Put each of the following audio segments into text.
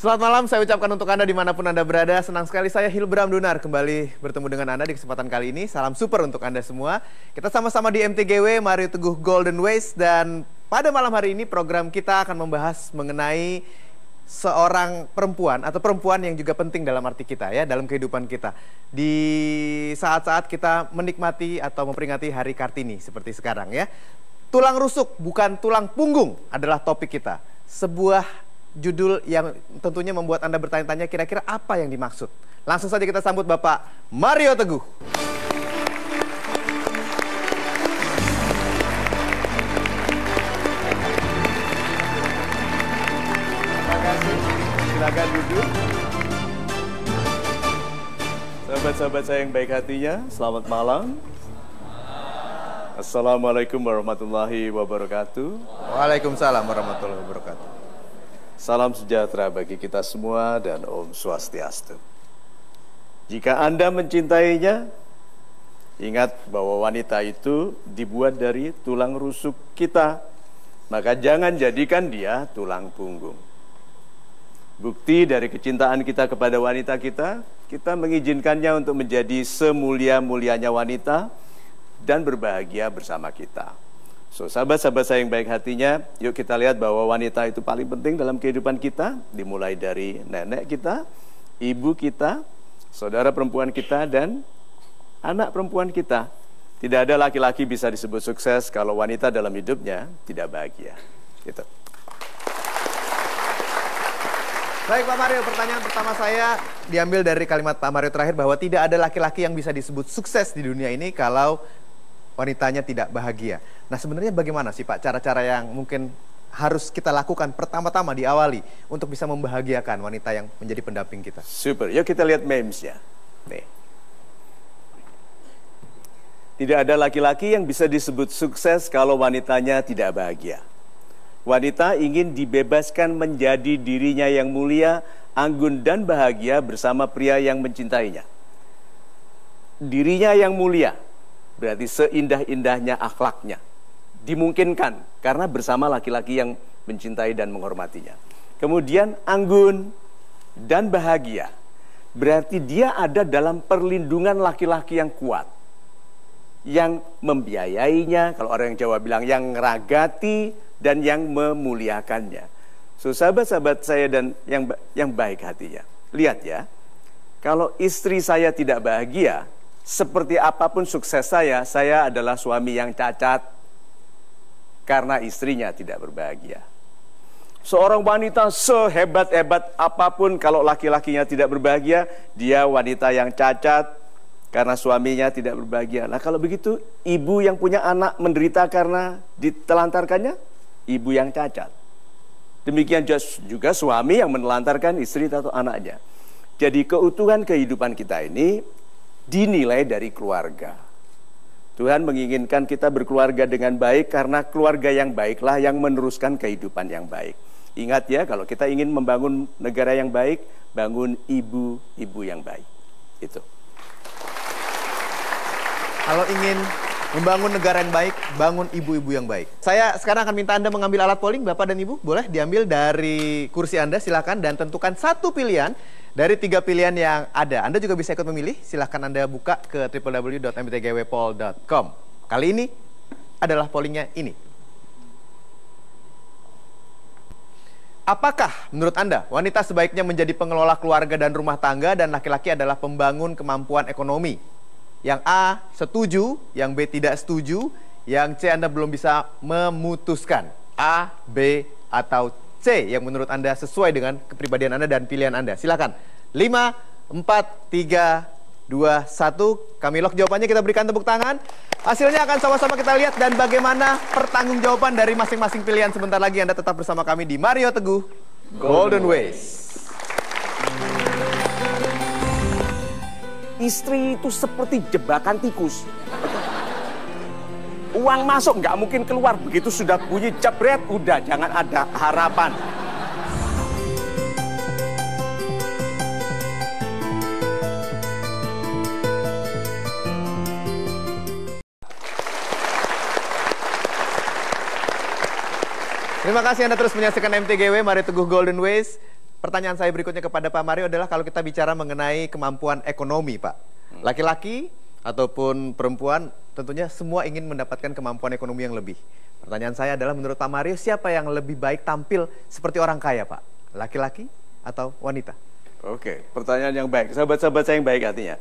Selamat malam, saya ucapkan untuk Anda dimanapun Anda berada. Senang sekali saya Hilbram Dunar kembali bertemu dengan Anda di kesempatan kali ini. Salam super untuk Anda semua. Kita sama-sama di MTGW, Mario Teguh Golden Ways. Dan pada malam hari ini program kita akan membahas mengenai seorang perempuan atau perempuan yang juga penting dalam arti kita ya, dalam kehidupan kita. Di saat-saat kita menikmati atau memperingati Hari Kartini seperti sekarang ya. Tulang rusuk bukan tulang punggung adalah topik kita. Sebuah judul yang tentunya membuat Anda bertanya-tanya kira-kira apa yang dimaksud. Langsung saja kita sambut Bapak Mario Teguh. Terima kasih. Silakan duduk. Sahabat-sahabat saya yang baik hatinya, selamat malam. Assalamualaikum warahmatullahi wabarakatuh. Waalaikumsalam warahmatullahi wabarakatuh. Salam sejahtera bagi kita semua dan Om Swastiastu. Jika Anda mencintainya, ingat bahwa wanita itu dibuat dari tulang rusuk kita, maka jangan jadikan dia tulang punggung. Bukti dari kecintaan kita kepada wanita kita mengizinkannya untuk menjadi semulia-mulianya wanita dan berbahagia bersama kita. So, sahabat-sahabat saya yang baik hatinya, yuk kita lihat bahwa wanita itu paling penting dalam kehidupan kita, dimulai dari nenek kita, ibu kita, saudara perempuan kita, dan anak perempuan kita. Tidak ada laki-laki bisa disebut sukses kalau wanita dalam hidupnya tidak bahagia. Gitu. Baik Pak Mario, pertanyaan pertama saya diambil dari kalimat Pak Mario terakhir bahwa tidak ada laki-laki yang bisa disebut sukses di dunia ini kalau wanitanya tidak bahagia. Nah sebenarnya bagaimana sih Pak cara-cara yang mungkin harus kita lakukan pertama-tama diawali untuk bisa membahagiakan wanita yang menjadi pendamping kita? Super, yuk kita lihat memesnya. Nih. Tidak ada laki-laki yang bisa disebut sukses kalau wanitanya tidak bahagia. Wanita ingin dibebaskan menjadi dirinya yang mulia, anggun dan bahagia bersama pria yang mencintainya. Dirinya yang mulia berarti seindah-indahnya akhlaknya. Dimungkinkan karena bersama laki-laki yang mencintai dan menghormatinya. Kemudian anggun dan bahagia. Berarti dia ada dalam perlindungan laki-laki yang kuat. Yang membiayainya, kalau orang yang Jawa bilang yang ngeragati dan yang memuliakannya. So sahabat-sahabat saya dan yang baik hatinya. Lihat ya, kalau istri saya tidak bahagia, seperti apapun sukses saya adalah suami yang cacat karena istrinya tidak berbahagia. Seorang wanita sehebat-hebat apapun kalau laki-lakinya tidak berbahagia, dia wanita yang cacat karena suaminya tidak berbahagia. Nah kalau begitu, ibu yang punya anak menderita karena ditelantarkannya, ibu yang cacat. Demikian juga suami yang menelantarkan istri atau anaknya. Jadi keutuhan kehidupan kita ini dinilai dari keluarga. Tuhan menginginkan kita berkeluarga dengan baik karena keluarga yang baiklah yang meneruskan kehidupan yang baik. Ingat ya, kalau kita ingin membangun negara yang baik, bangun ibu-ibu yang baik. Itu. Kalau ingin membangun negara yang baik, bangun ibu-ibu yang baik. Saya sekarang akan minta Anda mengambil alat polling, Bapak dan Ibu. Boleh diambil dari kursi Anda, silakan. Dan tentukan satu pilihan dari 3 pilihan yang ada. Anda juga bisa ikut memilih. Silahkan Anda buka ke www.mtgwpoll.com. Kali ini adalah pollingnya ini. Apakah menurut Anda wanita sebaiknya menjadi pengelola keluarga dan rumah tangga dan laki-laki adalah pembangun kemampuan ekonomi? Yang A setuju, yang B tidak setuju, yang C Anda belum bisa memutuskan. A, B, atau C yang menurut Anda sesuai dengan kepribadian Anda dan pilihan Anda. Silakan. 5, 4, 3, 2, 1. Kami lock jawabannya, kita berikan tepuk tangan. Hasilnya akan sama-sama kita lihat dan bagaimana pertanggungjawaban dari masing-masing pilihan. Sebentar lagi Anda tetap bersama kami di Mario Teguh Golden Ways. Istri itu seperti jebakan tikus. Uang masuk nggak mungkin keluar. Begitu sudah bunyi jebret, udah jangan ada harapan. Terima kasih Anda terus menyaksikan MTGW, Mario Teguh Golden Ways. pertanyaan saya berikutnya kepada Pak Mario adalah kalau kita bicara mengenai kemampuan ekonomi, Pak. Laki-laki ataupun perempuan tentunya semua ingin mendapatkan kemampuan ekonomi yang lebih. Pertanyaan saya adalah menurut Pak Mario siapa yang lebih baik tampil seperti orang kaya, Pak? Laki-laki atau wanita? Oke, pertanyaan yang baik. Sahabat-sahabat saya yang baik artinya.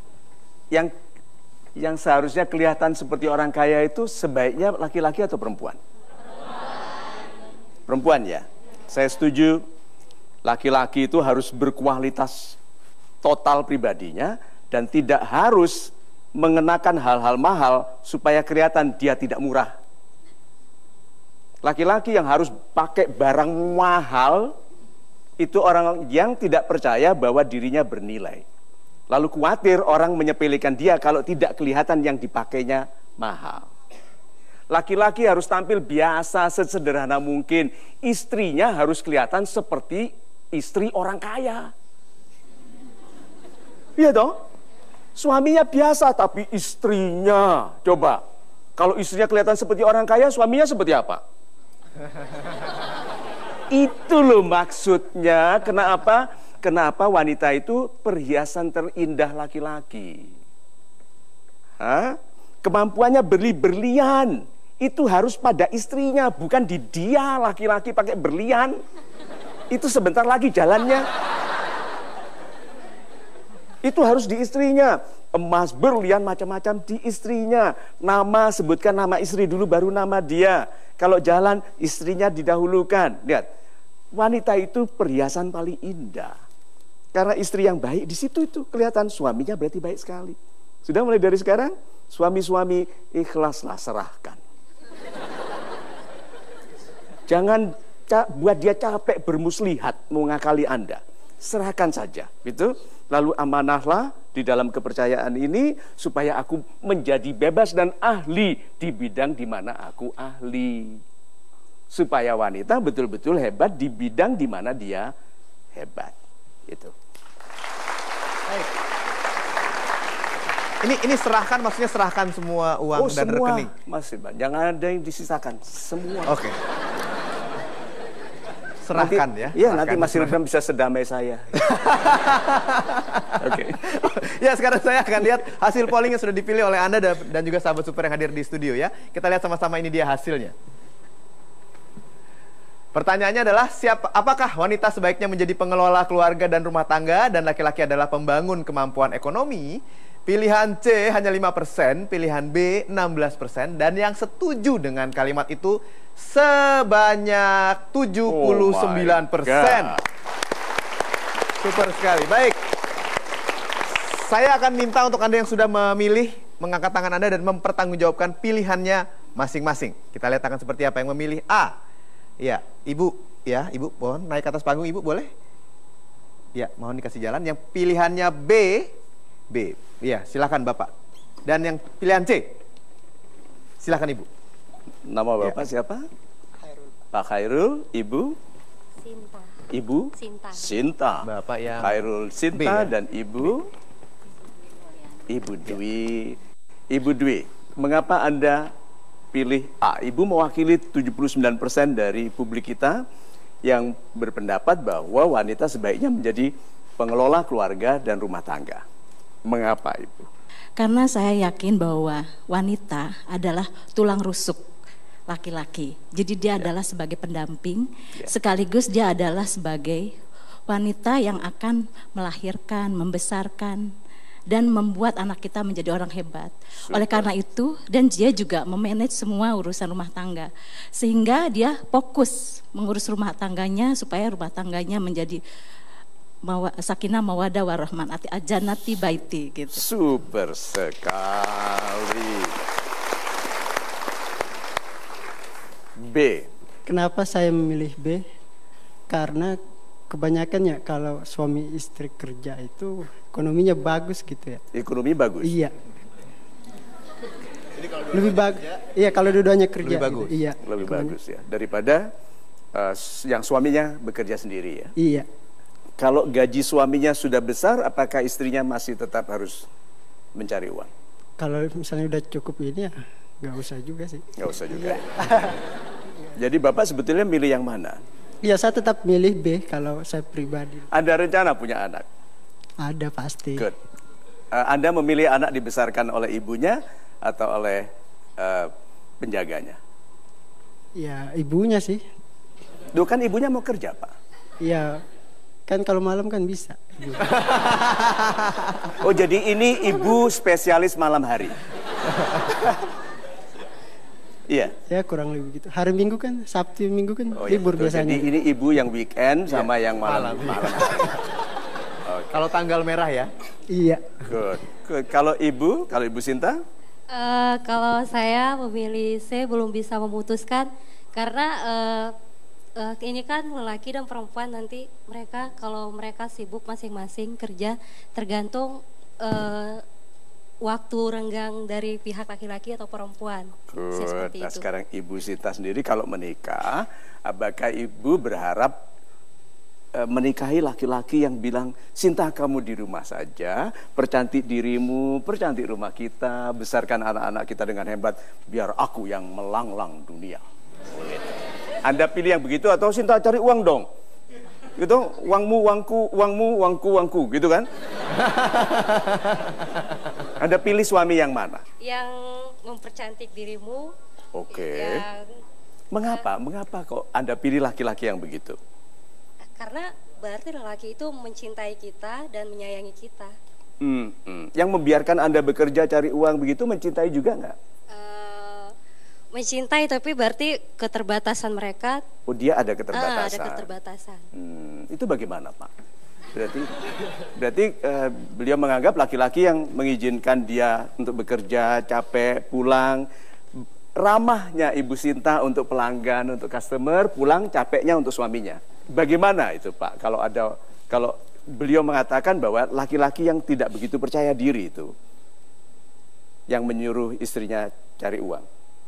Yang seharusnya kelihatan seperti orang kaya itu sebaiknya laki-laki atau perempuan? Perempuan ya. Saya setuju laki-laki itu harus berkualitas total pribadinya dan tidak harus mengenakan hal-hal mahal supaya kelihatan dia tidak murah. Laki-laki yang harus pakai barang mahal itu orang yang tidak percaya bahwa dirinya bernilai. Lalu khawatir orang menyepelekan dia kalau tidak kelihatan yang dipakainya mahal. Laki-laki harus tampil biasa, sesederhana mungkin. Istrinya harus kelihatan seperti istri orang kaya. Iya dong? Suaminya biasa, tapi istrinya. Coba, kalau istrinya kelihatan seperti orang kaya, suaminya seperti apa? Itu loh maksudnya, kenapa wanita itu perhiasan terindah laki-laki. Kemampuannya beli berlian, itu harus pada istrinya, bukan di dia. Laki-laki pakai berlian, itu sebentar lagi jalannya. Itu harus di istrinya. Emas, berlian, macam-macam di istrinya. Nama, sebutkan nama istri dulu, baru nama dia. Kalau jalan, istrinya didahulukan. Lihat, wanita itu perhiasan paling indah. Karena istri yang baik di situ itu kelihatan, suaminya berarti baik sekali. Sudah mulai dari sekarang, suami-suami ikhlaslah, serahkan. Jangan buat dia capek bermuslihat mengakali Anda. Serahkan saja, gitu. Lalu amanahlah di dalam kepercayaan ini supaya aku menjadi bebas dan ahli di bidang di mana aku ahli. Supaya wanita betul-betul hebat di bidang di mana dia hebat. Itu. Baik. Ini serahkan, maksudnya serahkan semua uang dan semua, rekening. Masih, Bang. Jangan ada yang disisakan, semua. Oke. Serahkan nanti, ya. Iya, serahkan. nanti Mas Hilbram bisa sedamai saya. Oke. Ya, sekarang saya akan lihat hasil polling yang sudah dipilih oleh Anda dan juga sahabat super yang hadir di studio ya. Kita lihat sama-sama, ini dia hasilnya. Pertanyaannya adalah, apakah wanita sebaiknya menjadi pengelola keluarga dan rumah tangga dan laki-laki adalah pembangun kemampuan ekonomi? Pilihan C hanya 5%, pilihan B 16%, dan yang setuju dengan kalimat itu sebanyak 79%. Super sekali. Baik. Saya akan minta untuk Anda yang sudah memilih, mengangkat tangan Anda dan mempertanggungjawabkan pilihannya masing-masing. Kita lihat akan seperti apa. Yang memilih A. Ya, Ibu, mohon naik ke atas panggung, Ibu, boleh? Ya, mohon dikasih jalan. Yang pilihannya B. Ya, silakan Bapak. Dan yang pilihan C. Silakan Ibu. Nama Bapak siapa? Khairul. Pak Khairul, Ibu? Sinta. Ibu? Sinta. Sinta. Bapak yang Khairul Sinta B, ya? dan Ibu? Ibu Dwi. Ibu Dwi, mengapa Anda pilih A? Ibu mewakili 79% dari publik kita yang berpendapat bahwa wanita sebaiknya menjadi pengelola keluarga dan rumah tangga. Mengapa, Ibu? Karena saya yakin bahwa wanita adalah tulang rusuk laki-laki. Jadi dia adalah sebagai pendamping, sekaligus dia adalah sebagai wanita yang akan melahirkan, membesarkan, dan membuat anak kita menjadi orang hebat. Oleh karena itu, dan dia juga memanage semua urusan rumah tangga. Sehingga dia fokus mengurus rumah tangganya supaya rumah tangganya menjadi sakinah mawadah warahmah jannati baiti gitu. Super sekali. B. Kenapa saya memilih B? Karena kebanyakannya kalau suami istri kerja itu ekonominya bagus gitu ya. Ekonomi bagus. Iya. Lebih bagus. Iya, kalau dua-duanya kerja. Lebih bagus. Gitu. Iya. Lebih bagus ya daripada yang suaminya bekerja sendiri ya. Iya. Kalau gaji suaminya sudah besar, apakah istrinya masih tetap harus mencari uang? Kalau misalnya udah cukup ini ya nggak usah juga sih. Nggak usah juga. Jadi Bapak sebetulnya milih yang mana? Ya saya tetap milih B kalau saya pribadi. Ada rencana punya anak? Ada pasti. Good. Anda memilih anak dibesarkan oleh ibunya atau oleh penjaganya? Ya ibunya sih. Duh, kan ibunya mau kerja, Pak. Ya kan kalau malam kan bisa. Oh, jadi ini ibu spesialis malam hari. Iya. Ya kurang lebih gitu. Hari Minggu kan, Sabtu Minggu kan Oh, iya, libur betul. biasanya. Jadi ini ibu yang weekend sama yang malam. malam. hari. Kalau tanggal merah ya. Iya. Good. Good. Kalau ibu Sinta? Kalau saya memilih C, belum bisa memutuskan karena ini kan lelaki dan perempuan, nanti mereka kalau mereka sibuk masing-masing kerja, tergantung waktu renggang dari pihak laki-laki atau perempuan. Good. Seperti Nah, itu. sekarang Ibu Sinta sendiri kalau menikah, apakah Ibu berharap menikahi laki-laki yang bilang, Sinta kamu di rumah saja, percantik dirimu, percantik rumah kita, besarkan anak-anak kita dengan hebat, biar aku yang melanglang dunia. Anda pilih yang begitu atau Sinta cari uang dong? Gitu, uangmu, uangku, uangmu, uangku, uangku, gitu kan? Anda pilih suami yang mana? Yang mempercantik dirimu. Oke. Yang, Mengapa? Mengapa kok Anda pilih laki-laki yang begitu? karena berarti lelaki itu mencintai kita dan menyayangi kita. Yang membiarkan Anda bekerja cari uang begitu mencintai juga nggak? Mencintai, tapi berarti keterbatasan mereka. Oh, dia ada keterbatasan. Ada keterbatasan. Itu bagaimana, Pak? Berarti beliau menganggap laki-laki yang mengizinkan dia untuk bekerja, capek, pulang, ramahnya Ibu Sinta untuk pelanggan, untuk customer, pulang capeknya untuk suaminya. Bagaimana itu, Pak? Kalau beliau mengatakan bahwa laki-laki yang tidak begitu percaya diri itu yang menyuruh istrinya cari uang.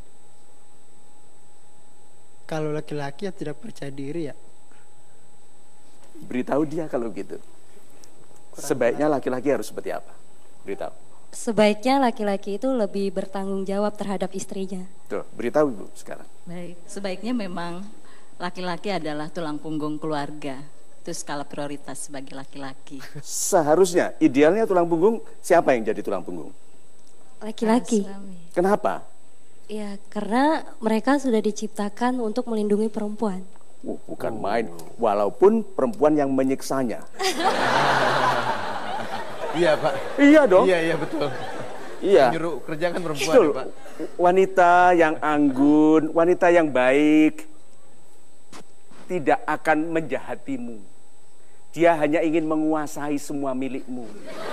Kalau laki-laki yang tidak percaya diri ya. Beritahu dia kalau gitu. Sebaiknya laki-laki harus seperti apa? Beritahu. Sebaiknya laki-laki itu lebih bertanggung jawab terhadap istrinya. Tuh, beritahu Ibu sekarang. Baik, sebaiknya memang laki-laki adalah tulang punggung keluarga. Itu skala prioritas sebagai laki-laki. Seharusnya, idealnya tulang punggung, siapa yang jadi tulang punggung? Laki-laki. Suami. Kenapa? Ya, karena mereka sudah diciptakan untuk melindungi perempuan. Bukan main, walaupun perempuan yang menyiksanya. Iya, Pak. Iya dong. Iya, betul. Iya. Nyuruh kerja kan perempuan, Betul. ya, Pak. Wanita yang anggun, wanita yang baik, tidak akan menjahatimu. Dia hanya ingin menguasai semua milikmu.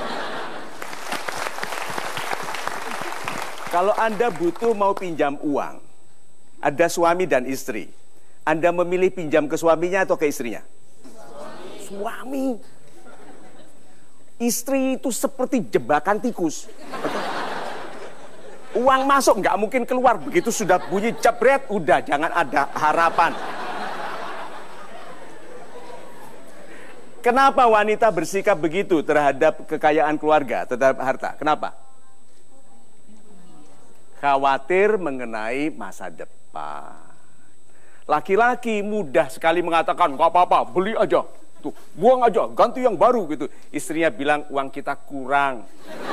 Kalau Anda butuh mau pinjam uang, ada suami dan istri, Anda memilih pinjam ke suaminya atau ke istrinya? Suami. Istri itu seperti jebakan tikus. Uang masuk nggak mungkin keluar, begitu sudah bunyi jebret, udah jangan ada harapan. Kenapa wanita bersikap begitu terhadap kekayaan keluarga, terhadap harta? Kenapa? Khawatir mengenai masa depan. Laki-laki mudah sekali mengatakan, nggak apa-apa, beli aja. Tuh, buang aja, ganti yang baru gitu. Istrinya bilang, uang kita kurang.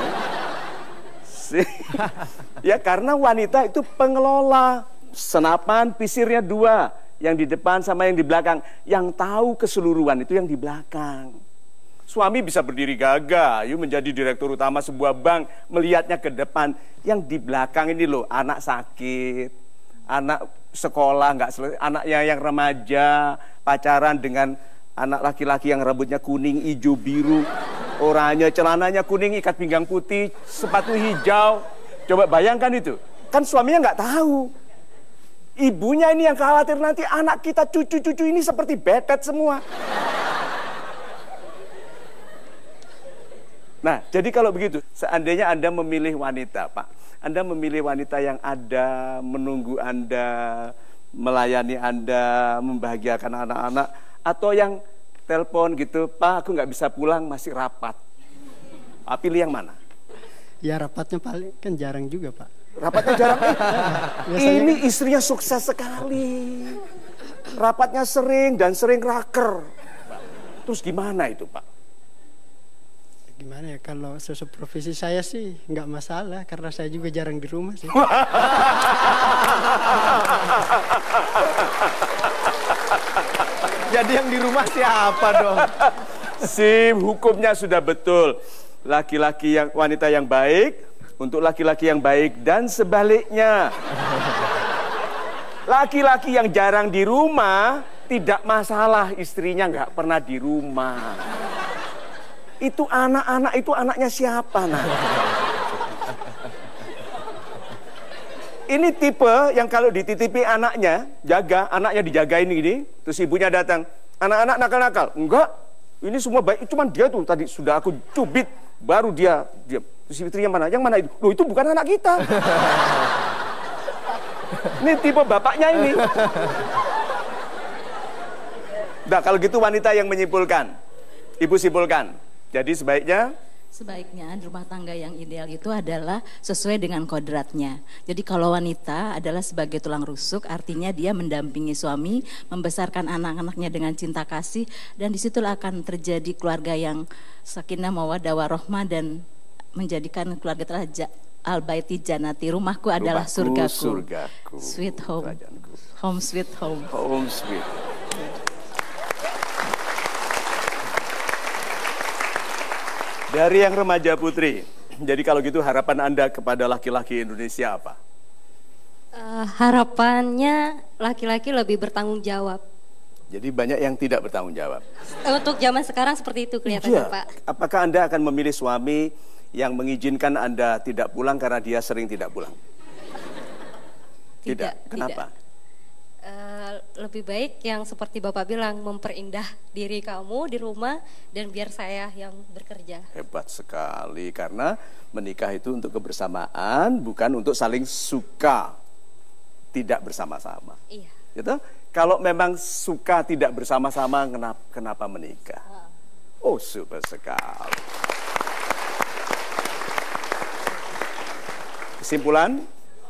Ya karena wanita itu pengelola. Senapan, pisirnya dua. Yang di depan sama yang di belakang. Yang tahu keseluruhan itu yang di belakang. Suami bisa berdiri gagah, menjadi direktur utama sebuah bank, melihatnya ke depan. Yang di belakang ini loh, anak sakit, anak sekolah nggak selesai, anaknya yang remaja, pacaran dengan anak laki-laki yang rambutnya kuning, hijau, biru, oranye, celananya kuning, ikat pinggang putih, sepatu hijau. Coba bayangkan itu, kan suaminya nggak tahu. Ibunya ini yang khawatir nanti anak kita, cucu-cucu ini seperti betet semua. Nah, jadi kalau begitu, seandainya Anda memilih wanita, Pak, Anda memilih wanita yang ada, menunggu Anda, melayani Anda, membahagiakan anak-anak, atau yang telepon gitu, Pak, aku nggak bisa pulang, masih rapat. Pak, pilih yang mana? Ya rapatnya paling kan jarang juga, Pak. Rapatnya jarang. Biasanya Ini istrinya sukses sekali. rapatnya sering dan sering raker. Terus gimana itu, Pak? Gimana ya, kalau sesuai profesi saya sih nggak masalah, karena saya juga jarang di rumah sih. Jadi yang di rumah siapa dong? Sim, hukumnya sudah betul. Laki-laki yang wanita yang baik untuk laki-laki yang baik dan sebaliknya. Laki-laki yang jarang di rumah tidak masalah, istrinya nggak pernah di rumah. Itu anak-anak, itu anaknya siapa, nah? Ini tipe yang kalau dititipi anaknya, anaknya dijagain gini, terus ibunya datang, anak-anak nakal-nakal. Enggak, ini semua baik, cuman dia tuh tadi sudah aku cubit, baru dia. Terus istrinya mana? Yang mana itu? Loh, itu bukan anak kita. Ini tipe bapaknya ini. Nah, kalau gitu wanita yang menyimpulkan, ibu simpulkan. Jadi sebaiknya rumah tangga yang ideal itu adalah sesuai dengan kodratnya. Jadi kalau wanita adalah sebagai tulang rusuk, artinya dia mendampingi suami, membesarkan anak-anaknya dengan cinta kasih, dan disitulah akan terjadi keluarga yang sakinah mawaddah warahmah dan menjadikan keluarga telah al-baiti janati, rumahku adalah surgaku. Sweet home. Home sweet home. Home sweet. Dari yang remaja putri, jadi kalau gitu harapan Anda kepada laki-laki Indonesia apa? Harapannya laki-laki lebih bertanggung jawab. Jadi banyak yang tidak bertanggung jawab. Untuk zaman sekarang seperti itu kelihatannya, Pak. Apakah Anda akan memilih suami yang mengizinkan Anda tidak pulang karena dia sering tidak pulang? Tidak. Kenapa? Lebih baik yang seperti Bapak bilang, memperindah diri kamu di rumah dan biar saya yang bekerja. Hebat sekali, karena menikah itu untuk kebersamaan, bukan untuk saling suka tidak bersama-sama. Iya. Gitu? Kalau memang suka tidak bersama-sama, kenapa menikah? Oh, super sekali. Kesimpulan?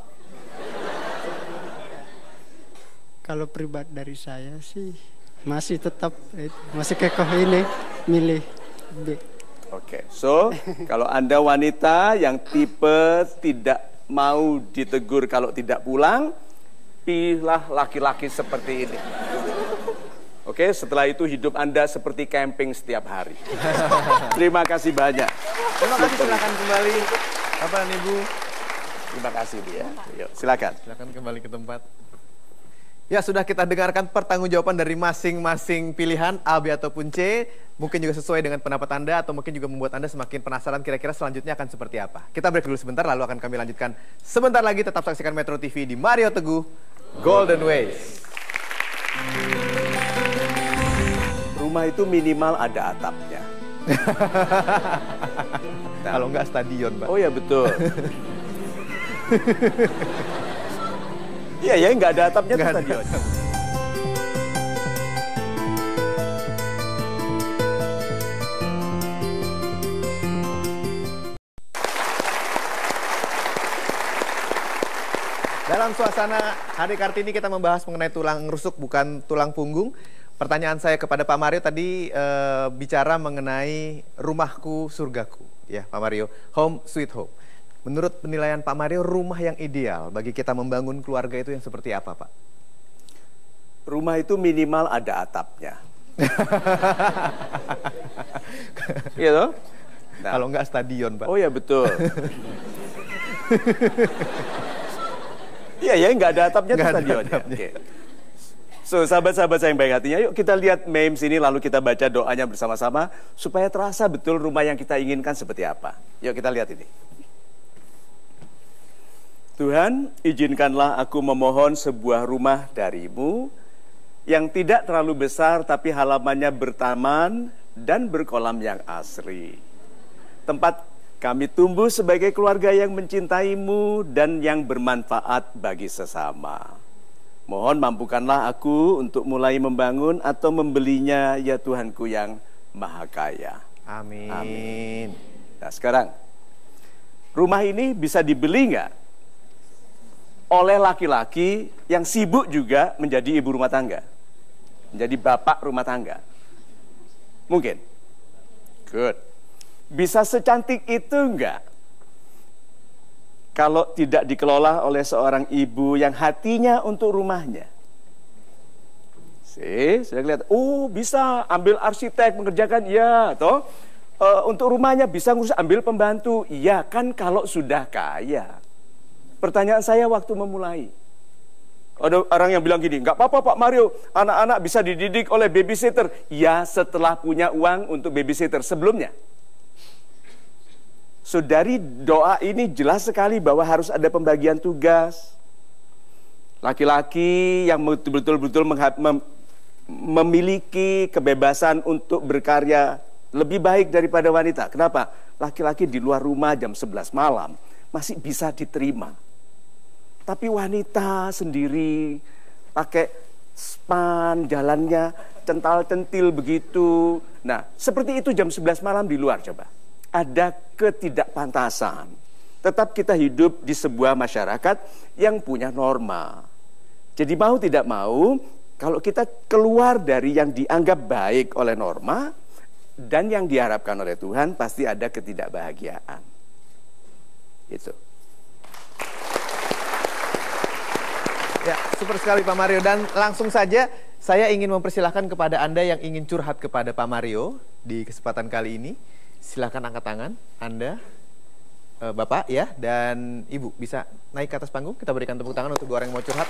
Kalau pribadi dari saya sih masih tetap masih kekoh ini milih B. Oke, so kalau Anda wanita yang tipe tidak mau ditegur kalau tidak pulang, pilihlah laki-laki seperti ini. Oke, setelah itu hidup Anda seperti camping setiap hari. Terima kasih banyak. Terima kasih, silakan kembali Bapak dan Ibu. Terima kasih dia. Yuk, silakan. Silakan kembali ke tempat. Ya, sudah kita dengarkan pertanggungjawaban dari masing-masing pilihan A, B, ataupun C. Mungkin juga sesuai dengan pendapat Anda atau mungkin juga membuat Anda semakin penasaran kira-kira selanjutnya akan seperti apa. Kita break dulu sebentar, lalu akan kami lanjutkan sebentar lagi. Tetap saksikan Metro TV di Mario Teguh Golden Ways. Rumah itu minimal ada atapnya. Nah, kalau enggak stadion, Pak. Oh ya, betul. Iya ya, nggak ada atapnya tuh stadion. Dalam suasana Hari Kartini kita membahas mengenai tulang rusuk bukan tulang punggung. Pertanyaan saya kepada Pak Mario tadi bicara mengenai rumahku surgaku, ya Pak Mario, home sweet home. Menurut penilaian Pak Mario, rumah yang ideal bagi kita membangun keluarga itu yang seperti apa, Pak? Rumah itu minimal ada atapnya. Iya toh? Nah. Kalau enggak stadion, Pak. Oh ya, betul. Iya ya, nggak ada atapnya tuh stadionnya. Oke. So, sahabat-sahabat saya yang baik hatinya, yuk kita lihat memes ini lalu kita baca doanya bersama-sama supaya terasa betul rumah yang kita inginkan seperti apa. Yuk kita lihat ini. Tuhan, izinkanlah aku memohon sebuah rumah darimu yang tidak terlalu besar tapi halamannya bertaman dan berkolam yang asri. Tempat kami tumbuh sebagai keluarga yang mencintaimu dan yang bermanfaat bagi sesama. Mohon mampukanlah aku untuk mulai membangun atau membelinya, ya Tuhanku yang Maha Kaya. Amin. Amin. Nah sekarang, rumah ini bisa dibeli nggak oleh laki-laki yang sibuk juga menjadi ibu rumah tangga? menjadi bapak rumah tangga? Mungkin? Good. Bisa secantik itu enggak? Kalau tidak dikelola oleh seorang ibu yang hatinya untuk rumahnya. Sudah lihat, oh bisa ambil arsitek mengerjakan, ya, toh. Untuk rumahnya bisa ngurus, ambil pembantu, iya kan kalau sudah kaya. Pertanyaan saya waktu memulai, ada orang yang bilang gini, nggak apa-apa Pak Mario, anak-anak bisa dididik oleh babysitter. Ya setelah punya uang untuk babysitter, sebelumnya. So dari doa ini jelas sekali bahwa harus ada pembagian tugas. Laki-laki yang betul-betul memiliki kebebasan untuk berkarya lebih baik daripada wanita. Kenapa? Laki-laki di luar rumah jam 11 malam masih bisa diterima. Tapi wanita sendiri pakai span, jalannya cental-centil begitu. Nah, seperti itu jam 11 malam di luar coba. Ada ketidakpantasan. Tetap kita hidup di sebuah masyarakat yang punya norma. Jadi mau tidak mau, kalau kita keluar dari yang dianggap baik oleh norma dan yang diharapkan oleh Tuhan, pasti ada ketidakbahagiaan. Itu. Ya, super sekali Pak Mario. Dan langsung saja saya ingin mempersilahkan kepada Anda yang ingin curhat kepada Pak Mario di kesempatan kali ini. Silahkan angkat tangan Anda, Bapak ya, dan Ibu bisa naik ke atas panggung. Kita berikan tepuk tangan untuk dua orang yang mau curhat.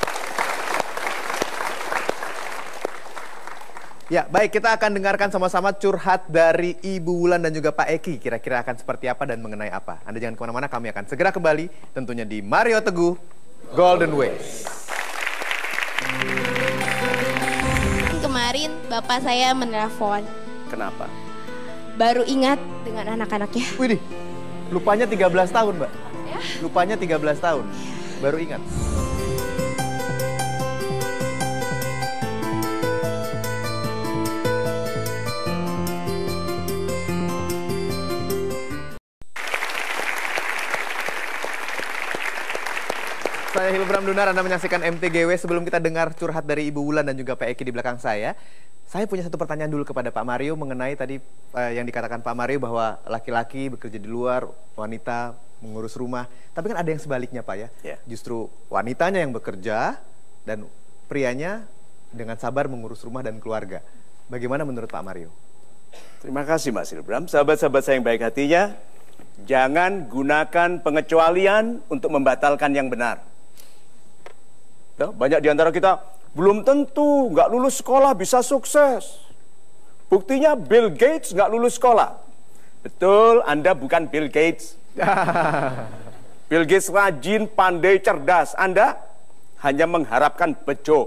Ya, baik, kita akan dengarkan sama-sama curhat dari Ibu Wulan dan juga Pak Eki. Kira-kira akan seperti apa dan mengenai apa. Anda jangan kemana-mana, kami akan segera kembali tentunya di Mario Teguh Golden Ways. Kemarin bapak saya menelpon. Kenapa? Baru ingat dengan anak-anaknya. Widih, lupanya 13 tahun, Mbak. Ya? Lupanya 13 tahun. Baru ingat. Saya Hilbram Dunar, Anda menyaksikan MTGW. Sebelum kita dengar curhat dari Ibu Wulan dan juga Pak Eki di belakang saya punya satu pertanyaan dulu kepada Pak Mario mengenai tadi yang dikatakan Pak Mario bahwa laki-laki bekerja di luar, wanita mengurus rumah. Tapi kan ada yang sebaliknya Pak ya. Yeah. Justru wanitanya yang bekerja dan prianya dengan sabar mengurus rumah dan keluarga. Bagaimana menurut Pak Mario? Terima kasih Mas Hilbram. Sahabat-sahabat saya yang baik hatinya, jangan gunakan pengecualian untuk membatalkan yang benar. Banyak di antara kita belum tentu nggak lulus sekolah bisa sukses. Buktinya Bill Gates nggak lulus sekolah. Betul, Anda bukan Bill Gates. Bill Gates rajin, pandai, cerdas. Anda hanya mengharapkan bejo.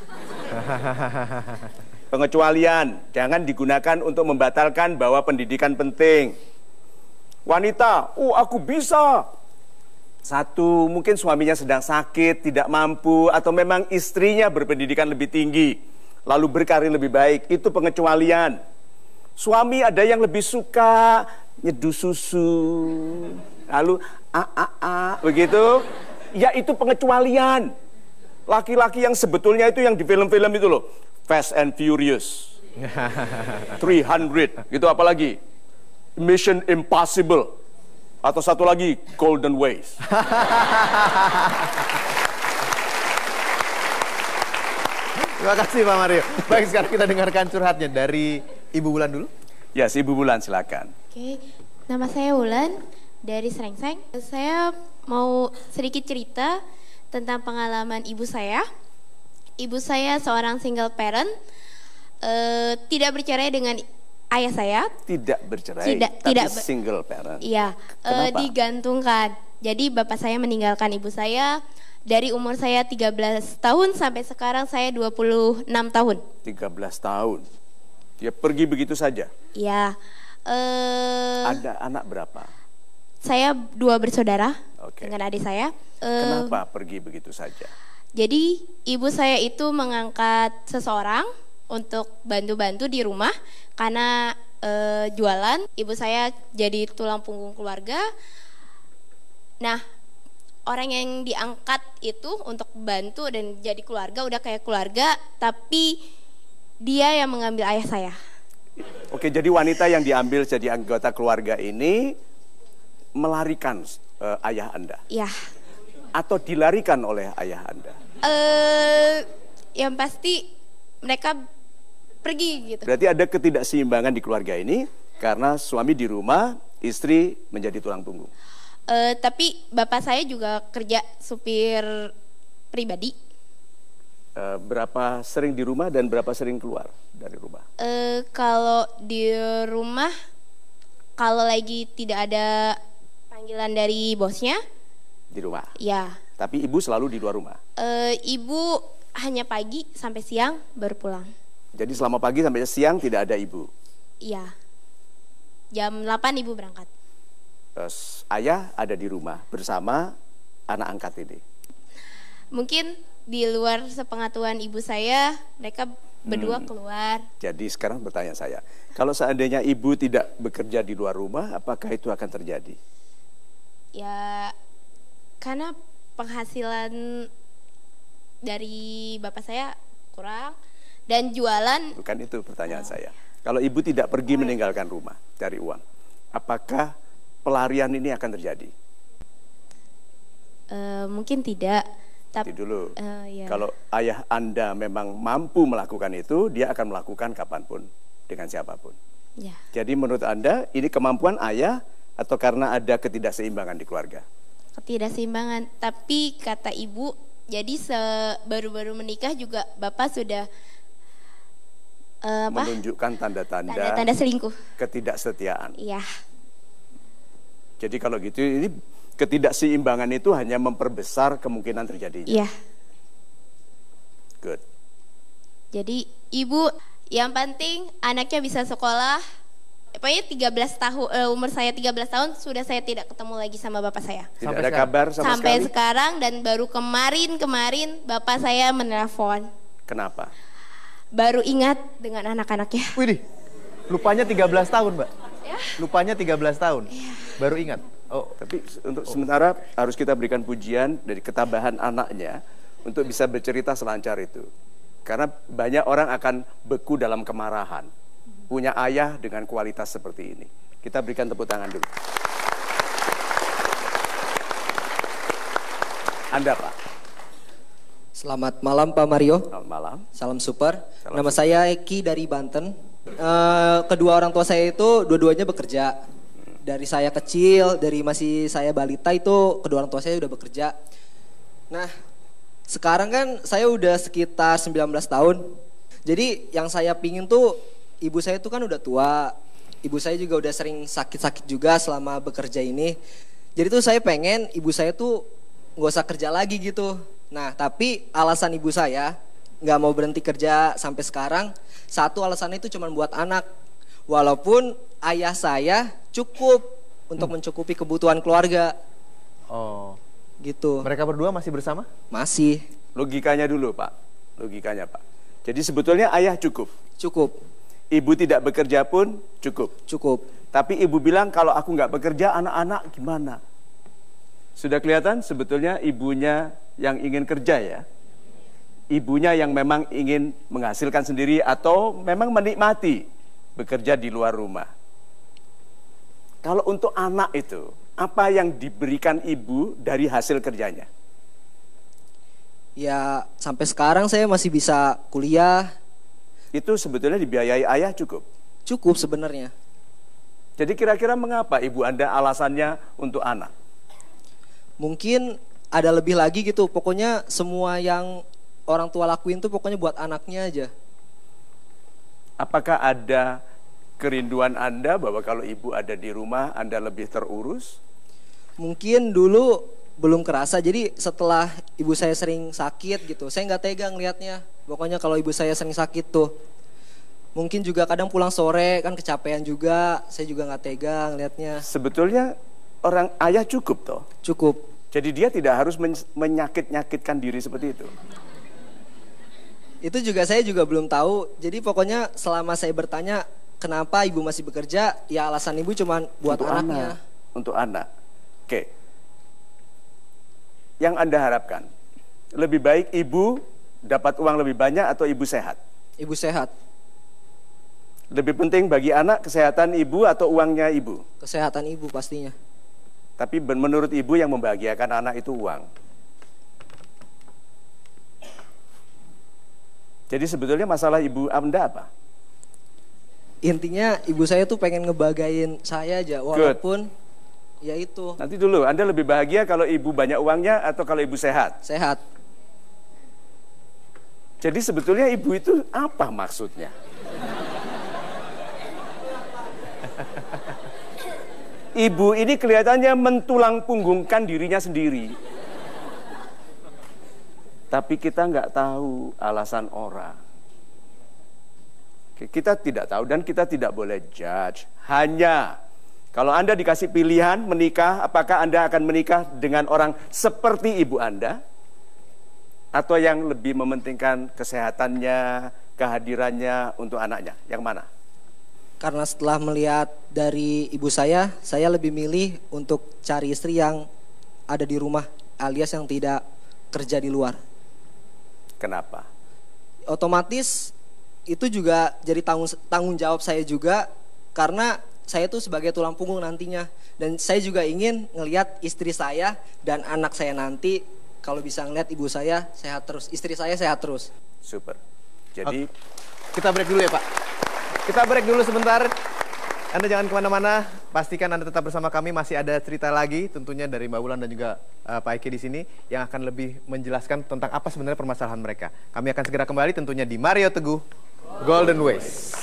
Pengecualian jangan digunakan untuk membatalkan bahwa pendidikan penting. Wanita, aku bisa. Satu, mungkin suaminya sedang sakit, tidak mampu, atau memang istrinya berpendidikan lebih tinggi, lalu berkarir lebih baik. Itu pengecualian. Suami ada yang lebih suka nyeduh susu, lalu begitu. Ya itu pengecualian. Laki-laki yang sebetulnya itu yang di film-film itu loh, Fast and Furious, 300, gitu apalagi, Mission Impossible. Atau satu lagi, Golden Ways. Terima kasih Pak Mario. Baik, sekarang kita dengarkan curhatnya dari Ibu Wulan dulu. Ya, si Ibu Wulan silakan. Oke, nama saya Wulan dari Srengseng. Saya mau sedikit cerita tentang pengalaman ibu saya. Ibu saya seorang single parent, tidak bercerai dengan ayah saya. Tidak bercerai, tapi single parent. Iya, digantungkan. Jadi bapak saya meninggalkan ibu saya dari umur saya 13 tahun sampai sekarang saya 26 tahun. 13 tahun. Dia pergi begitu saja? Iya. Ada anak berapa? Saya 2 bersaudara dengan adik saya. Kenapa pergi begitu saja? Jadi ibu saya itu mengangkat seseorang untuk bantu-bantu di rumah karena jualan. Ibu saya jadi tulang punggung keluarga. Nah, orang yang diangkat itu untuk bantu dan jadi keluarga, udah kayak keluarga, tapi dia yang mengambil ayah saya. Oke, jadi wanita yang diambil jadi anggota keluarga ini melarikan ayah Anda? Ya. Atau dilarikan oleh ayah Anda? Yang pasti mereka pergi gitu. Berarti ada ketidakseimbangan di keluarga ini karena suami di rumah, istri menjadi tulang punggung. Tapi bapak saya juga kerja supir pribadi. Berapa sering di rumah dan berapa sering keluar dari rumah? Kalau di rumah, kalau lagi tidak ada panggilan dari bosnya, Di rumah. ya. Tapi ibu selalu di luar rumah. Ibu hanya pagi sampai siang baru pulang. Jadi selama pagi sampai siang tidak ada ibu. Iya. Jam 8 ibu berangkat. Ayah ada di rumah bersama anak angkat ini. Mungkin di luar sepengetahuan ibu saya, mereka berdua keluar. Jadi sekarang bertanya saya, kalau seandainya ibu tidak bekerja di luar rumah, apakah itu akan terjadi? Ya, karena penghasilan dari bapak saya kurang dan jualan. Bukan itu pertanyaan saya. Kalau ibu tidak pergi meninggalkan rumah cari uang, apakah pelarian ini akan terjadi? Mungkin tidak. Nanti dulu. Ya. Kalau ayah Anda memang mampu melakukan itu, dia akan melakukan kapanpun dengan siapapun. Ya. Jadi menurut Anda ini kemampuan ayah atau karena ada ketidakseimbangan di keluarga? Ketidakseimbangan. Tapi kata ibu, jadi baru-baru menikah juga bapak sudah menunjukkan tanda-tanda selingkuh. Ketidaksetiaan. Iya. Jadi kalau gitu ini ketidakseimbangan itu hanya memperbesar kemungkinan terjadinya. Iya. Good. Jadi ibu yang penting anaknya bisa sekolah. Pokoknya 13 tahun umur saya 13 tahun sudah saya tidak ketemu lagi sama bapak saya. Tidak Sampai ada sekarang? kabar sama Sampai sekali. sekarang dan baru kemarin bapak saya menelpon. Kenapa? Baru ingat dengan anak-anaknya. Widih, lupanya 13 tahun, Mbak. Lupanya 13 tahun. Baru ingat. Oh, Tapi untuk sementara harus kita berikan pujian dari ketabahan anaknya untuk bisa bercerita selancar itu. Karena banyak orang akan beku dalam kemarahan. Punya ayah dengan kualitas seperti ini. Kita berikan tepuk tangan dulu. Anda, Pak. Selamat malam Pak Mario. Selamat malam. Salam super. Salam Nama super. saya Eki dari Banten. Kedua orang tua saya itu dua-duanya bekerja. Dari saya kecil, dari masih saya balita itu kedua orang tua saya udah bekerja. Nah, sekarang kan saya udah sekitar 19 tahun. Jadi yang saya pingin tuh ibu saya tuh kan udah tua. Ibu saya juga udah sering sakit-sakit juga selama bekerja ini. Jadi tuh saya pengen ibu saya tuh gak usah kerja lagi gitu. Nah, tapi alasan ibu saya nggak mau berhenti kerja sampai sekarang, satu alasannya itu cuma buat anak. Walaupun ayah saya cukup untuk mencukupi kebutuhan keluarga. oh. Gitu. Mereka berdua masih bersama? Masih Logikanya dulu, Pak. Logikanya, Pak. Jadi sebetulnya ayah cukup. cukup. Ibu tidak bekerja pun cukup. Cukup. Tapi ibu bilang kalau aku nggak bekerja, anak-anak gimana? Sudah kelihatan sebetulnya ibunya yang ingin kerja ya. Ibunya yang memang ingin menghasilkan sendiri atau memang menikmati bekerja di luar rumah. Kalau untuk anak itu, apa yang diberikan ibu dari hasil kerjanya? Ya sampai sekarang saya masih bisa kuliah. Itu sebetulnya dibiayai ayah cukup. Cukup sebenarnya. Jadi kira-kira mengapa ibu Anda alasannya untuk anak? Mungkin ada lebih lagi gitu. Pokoknya semua yang orang tua lakuin tuh pokoknya buat anaknya aja. Apakah ada kerinduan Anda bahwa kalau ibu ada di rumah Anda lebih terurus? Mungkin dulu belum kerasa. Jadi setelah ibu saya sering sakit gitu, saya nggak tega ngelihatnya. Pokoknya kalau ibu saya sering sakit tuh, mungkin juga kadang pulang sore kan kecapean juga. Saya juga nggak tega ngelihatnya. Sebetulnya orang ayah cukup toh. Cukup. Jadi dia tidak harus menyakit-nyakitkan diri seperti itu. Itu juga saya juga belum tahu. Jadi pokoknya selama saya bertanya kenapa ibu masih bekerja, ya alasan ibu cuma buat Untuk anaknya. anak. Untuk anak. Oke. Yang Anda harapkan, lebih baik ibu dapat uang lebih banyak atau ibu sehat? Ibu sehat. Lebih penting bagi anak kesehatan ibu atau uangnya ibu? Kesehatan ibu pastinya. Tapi menurut ibu yang membahagiakan anak itu uang. Jadi sebetulnya masalah ibu Anda apa? Intinya ibu saya tuh pengen ngebagain saya aja, walaupun ya itu. Nanti dulu, Anda lebih bahagia kalau ibu banyak uangnya atau kalau ibu sehat? Sehat. Jadi sebetulnya ibu itu apa maksudnya? Ibu ini kelihatannya mentulang punggungkan dirinya sendiri. Tapi kita nggak tahu alasan orang. Kita tidak tahu dan kita tidak boleh judge. Hanya kalau Anda dikasih pilihan menikah, apakah Anda akan menikah dengan orang seperti ibu Anda? Atau yang lebih mementingkan kesehatannya, kehadirannya untuk anaknya? Yang mana? Karena setelah melihat dari ibu saya lebih milih untuk cari istri yang ada di rumah, alias yang tidak kerja di luar. Kenapa? Otomatis itu juga jadi tanggung jawab saya juga, karena saya tuh sebagai tulang punggung nantinya, dan saya juga ingin ngelihat istri saya dan anak saya nanti kalau bisa ngeliat ibu saya sehat terus, istri saya sehat terus. Super. Jadi kita break dulu ya Pak. Kita break dulu sebentar. Anda jangan kemana-mana, pastikan Anda tetap bersama kami. Masih ada cerita lagi tentunya dari Mbak Wulan dan juga Pak Eki di sini yang akan lebih menjelaskan tentang apa sebenarnya permasalahan mereka. Kami akan segera kembali tentunya di Mario Teguh Golden Ways.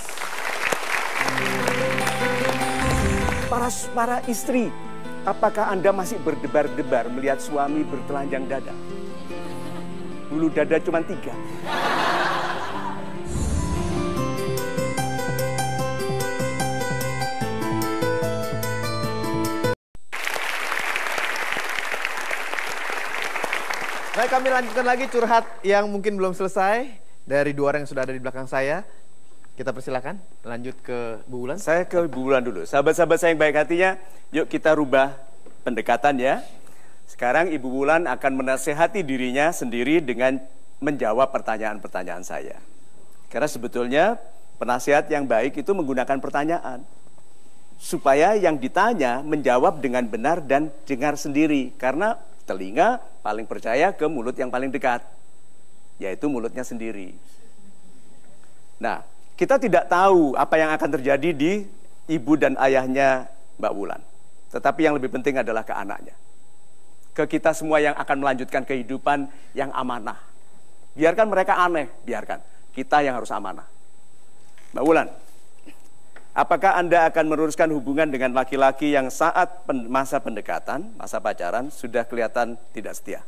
para istri, apakah Anda masih berdebar-debar melihat suami bertelanjang dada? Bulu dada cuma 3. Baik, kami lanjutkan lagi curhat yang mungkin belum selesai dari 2 orang yang sudah ada di belakang saya. Kita persilakan lanjut ke Bu Wulan. Saya ke Bu Wulan dulu. Sahabat-sahabat saya yang baik hatinya, yuk kita rubah pendekatan ya. Sekarang Ibu Wulan akan menasehati dirinya sendiri dengan menjawab pertanyaan-pertanyaan saya. Karena sebetulnya penasihat yang baik itu menggunakan pertanyaan. Supaya yang ditanya menjawab dengan benar dan dengar sendiri. Karena telinga paling percaya ke mulut yang paling dekat, yaitu mulutnya sendiri. Nah, kita tidak tahu apa yang akan terjadi di ibu dan ayahnya Mbak Wulan. Tetapi yang lebih penting adalah ke anaknya. Ke kita semua yang akan melanjutkan kehidupan yang amanah. Biarkan mereka aneh, biarkan. Kita yang harus amanah. Mbak Wulan, apakah Anda akan meneruskan hubungan dengan laki-laki yang saat masa pendekatan, masa pacaran, sudah kelihatan tidak setia?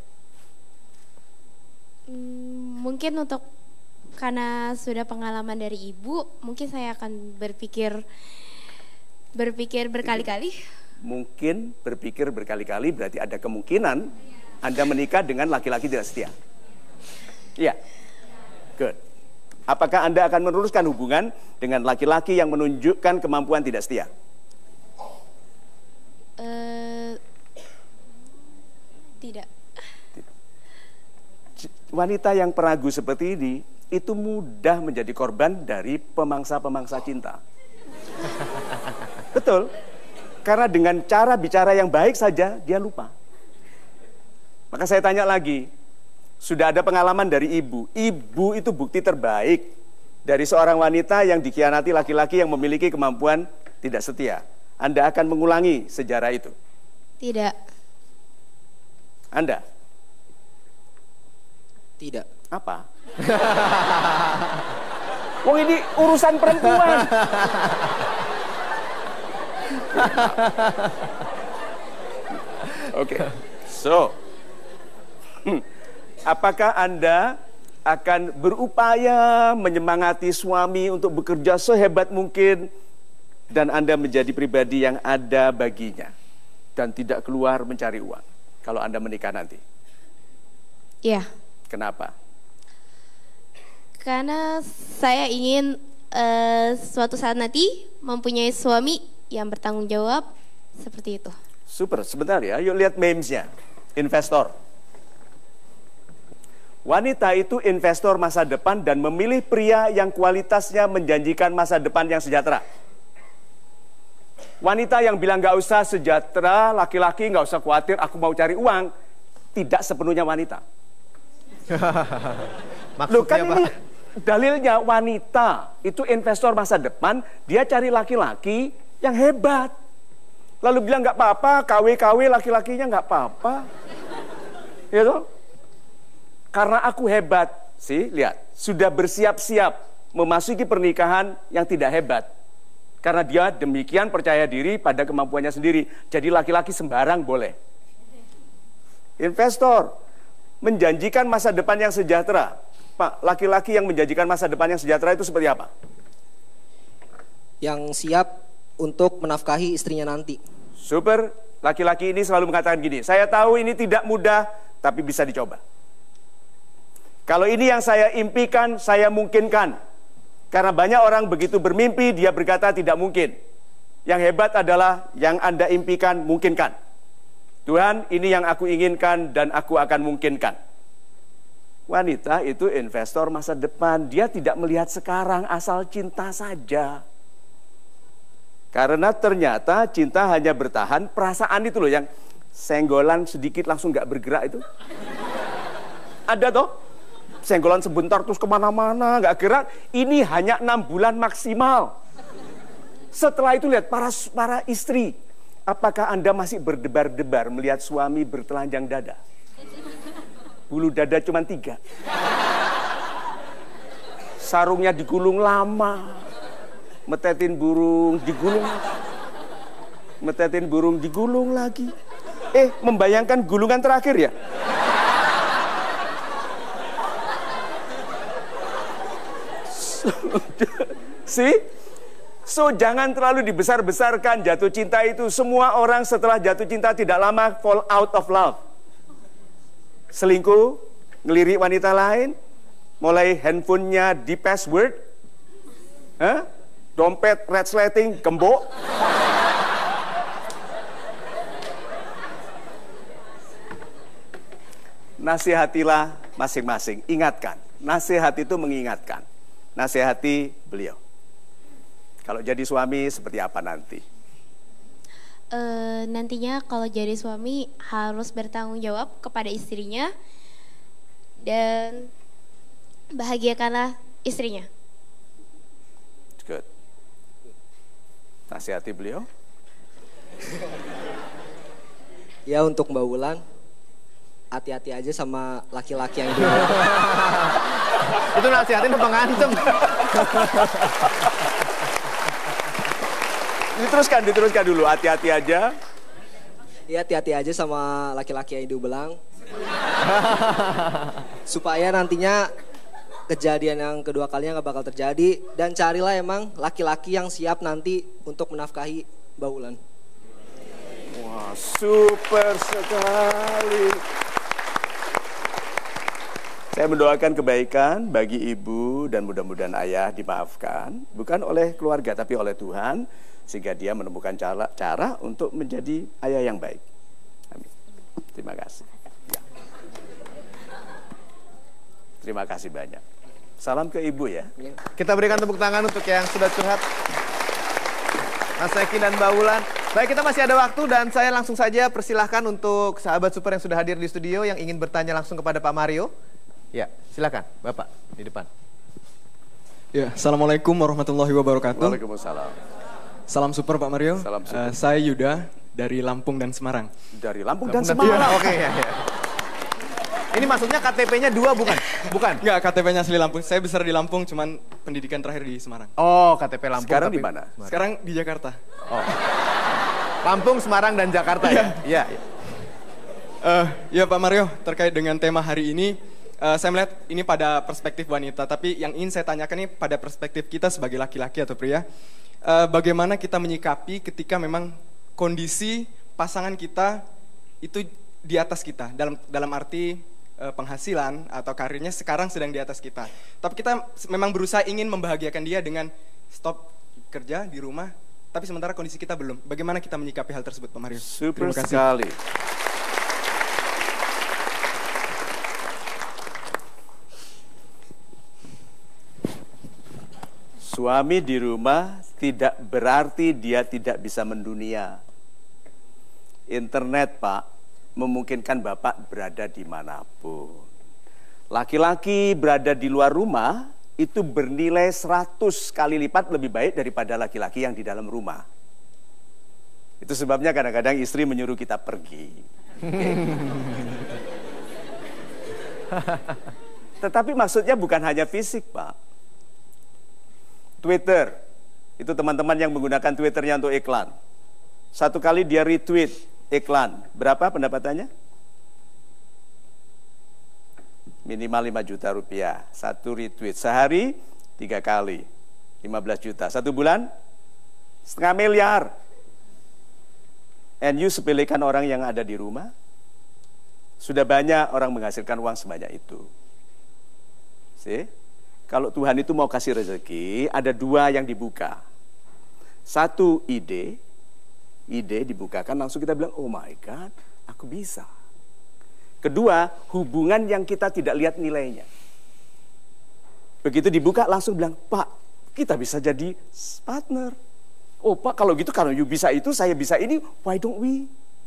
Mungkin karena sudah pengalaman dari ibu, mungkin saya akan berpikir berkali-kali. Mungkin berpikir berkali-kali berarti ada kemungkinan Anda menikah dengan laki-laki tidak setia. Iya, good. Apakah Anda akan meneruskan hubungan dengan laki-laki yang menunjukkan kemampuan tidak setia? Tidak. Wanita yang peragu seperti ini itu mudah menjadi korban dari pemangsa-pemangsa cinta. Betul. Karena dengan cara bicara yang baik saja dia lupa. Maka saya tanya lagi, sudah ada pengalaman dari ibu. Ibu itu bukti terbaik dari seorang wanita yang dikhianati laki-laki yang memiliki kemampuan tidak setia. Anda akan mengulangi sejarah itu? Tidak. Anda? Tidak. Apa? Wong ini urusan perempuan. Oke. So, apakah Anda akan berupaya menyemangati suami untuk bekerja sehebat mungkin dan Anda menjadi pribadi yang ada baginya dan tidak keluar mencari uang kalau Anda menikah nanti? Iya. Kenapa? Karena saya ingin suatu saat nanti mempunyai suami yang bertanggung jawab seperti itu. Super, sebentar ya, yuk lihat memesnya. Investor. Wanita itu investor masa depan dan memilih pria yang kualitasnya menjanjikan masa depan yang sejahtera. Wanita yang bilang nggak usah sejahtera, laki-laki nggak usah khawatir, aku mau cari uang, tidak sepenuhnya wanita. Loh kan ini dalilnya wanita itu investor masa depan, dia cari laki-laki yang hebat. Lalu bilang nggak apa-apa, KW-KW laki-lakinya nggak apa-apa. Ya toh? Karena aku hebat, sih lihat, sudah bersiap-siap memasuki pernikahan yang tidak hebat. Karena dia demikian percaya diri pada kemampuannya sendiri. Jadi laki-laki sembarang boleh. Investor menjanjikan masa depan yang sejahtera. Pak, laki-laki yang menjanjikan masa depan yang sejahtera itu seperti apa? Yang siap untuk menafkahi istrinya nanti. Super, laki-laki ini selalu mengatakan gini, saya tahu ini tidak mudah, tapi bisa dicoba. Kalau ini yang saya impikan, saya mungkinkan. Karena banyak orang begitu bermimpi, dia berkata tidak mungkin. Yang hebat adalah yang Anda impikan, mungkinkan. Tuhan, ini yang aku inginkan dan aku akan mungkinkan. Wanita itu investor masa depan. Dia tidak melihat sekarang, asal cinta saja. Karena ternyata cinta hanya bertahan, perasaan itu loh yang senggolan sedikit langsung gak bergerak itu. Ada toh? Senggolan sebentar terus kemana-mana, gak gerak. Ini hanya 6 bulan maksimal. Setelah itu lihat para istri. Apakah Anda masih berdebar-debar melihat suami bertelanjang dada? Bulu dada cuma 3. Sarungnya digulung lama. Metetin burung digulung. Metetin burung digulung lagi. Membayangkan gulungan terakhir ya? So jangan terlalu dibesar-besarkan jatuh cinta itu. Semua orang setelah jatuh cinta tidak lama fall out of love. Selingkuh, ngelirik wanita lain, mulai handphonenya di password, dompet red slating, gembok. Nasihatilah masing-masing, ingatkan. Nasihat itu mengingatkan. Nasihati beliau. Kalau jadi suami seperti apa nanti? Nantinya kalau jadi suami harus bertanggung jawab kepada istrinya dan bahagiakanlah istrinya. Good. Nasihati beliau. Ya untuk Mbak Wulan, hati-hati aja sama laki-laki yang itu. Itu nasihatin apa ngancem? Diteruskan dulu, hati-hati aja. Ya hati-hati aja sama laki-laki yang hidung belang. Supaya nantinya kejadian yang kedua kalinya gak bakal terjadi. Dan carilah emang laki-laki yang siap nanti untuk menafkahi Mbak Wulan. Wah, super sekali. Saya mendoakan kebaikan bagi ibu dan mudah-mudahan ayah dimaafkan. Bukan oleh keluarga tapi oleh Tuhan. Sehingga dia menemukan cara untuk menjadi ayah yang baik. Amin. Terima kasih. Ya. Terima kasih banyak. Salam ke ibu ya. Kita berikan tepuk tangan untuk yang sudah curhat. Mas Eki dan Mbak Wulan. Baik, kita masih ada waktu dan saya langsung saja persilahkan untuk sahabat super yang sudah hadir di studio yang ingin bertanya langsung kepada Pak Mario. Ya, silakan Bapak di depan. Ya, Assalamualaikum warahmatullahi wabarakatuh. Waalaikumsalam. Salam super Pak Mario. Salam super. Saya Yuda dari Lampung dan Semarang. Dari Lampung dan Semarang. Ya, oke ya. Ini maksudnya KTP-nya 2 bukan? Bukan. Enggak, KTP-nya asli Lampung. Saya besar di Lampung, cuman pendidikan terakhir di Semarang. Oh, KTP Lampung. Sekarang di mana? Sekarang di Jakarta. Oh. Lampung, Semarang dan Jakarta ya. Iya. Ya Pak Mario, terkait dengan tema hari ini, saya melihat ini pada perspektif wanita, tapi yang ingin saya tanyakan ini pada perspektif kita sebagai laki-laki atau pria. Bagaimana kita menyikapi ketika memang kondisi pasangan kita itu di atas kita, dalam arti penghasilan atau karirnya sekarang sedang di atas kita. Tapi kita memang berusaha ingin membahagiakan dia dengan stop kerja di rumah, tapi sementara kondisi kita belum. Bagaimana kita menyikapi hal tersebut Pak Mario? Super sekali. Suami di rumah tidak berarti dia tidak bisa mendunia. Internet, Pak, memungkinkan Bapak berada dimanapun. Laki-laki berada di luar rumah itu bernilai 100 kali lipat lebih baik daripada laki-laki yang di dalam rumah. Itu sebabnya kadang-kadang istri menyuruh kita pergi. Tetapi maksudnya bukan hanya fisik, Pak. Twitter, itu teman-teman yang menggunakan Twitternya untuk iklan. Satu kali dia retweet iklan, berapa pendapatannya? Minimal 5 juta rupiah. Satu retweet sehari 3 kali 15 juta. Satu bulan setengah miliar. And you sepelekan orang yang ada di rumah. Sudah banyak orang menghasilkan uang sebanyak itu. See? Kalau Tuhan itu mau kasih rezeki, ada 2 yang dibuka. Satu, ide dibukakan, langsung kita bilang, oh my God, aku bisa. Kedua, hubungan yang kita tidak lihat nilainya. Begitu dibuka, langsung bilang, Pak, kita bisa jadi partner. Oh Pak, kalau gitu, kalau you bisa itu, saya bisa ini, why don't we?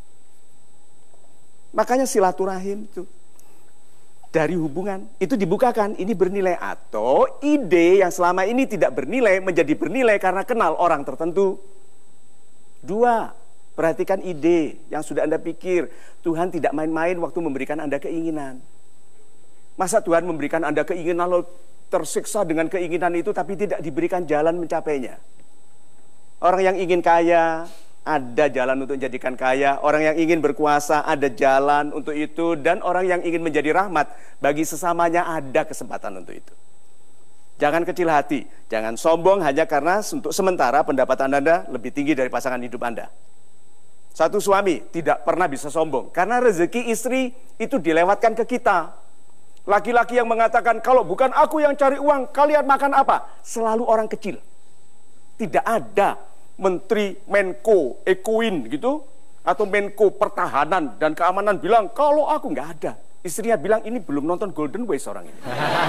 Makanya silaturahim itu. Dari hubungan, itu dibukakan, ini bernilai. Atau ide yang selama ini tidak bernilai, menjadi bernilai karena kenal orang tertentu. 2, perhatikan ide yang sudah Anda pikir. Tuhan tidak main-main waktu memberikan Anda keinginan. Masa Tuhan memberikan Anda keinginan lalu tersiksa dengan keinginan itu tapi tidak diberikan jalan mencapainya? Orang yang ingin kaya, ada jalan untuk menjadikan kaya. Orang yang ingin berkuasa, ada jalan untuk itu. Dan orang yang ingin menjadi rahmat bagi sesamanya, ada kesempatan untuk itu. Jangan kecil hati, jangan sombong hanya karena untuk sementara pendapatan Anda lebih tinggi dari pasangan hidup Anda. Satu suami tidak pernah bisa sombong, karena rezeki istri itu dilewatkan ke kita. Laki-laki yang mengatakan, kalau bukan aku yang cari uang, kalian makan apa? Selalu orang kecil. Tidak ada menteri Menko Ekuin gitu, atau Menko Pertahanan dan Keamanan bilang, kalau aku nggak ada. Istrinya bilang, ini belum nonton Golden Ways orang ini.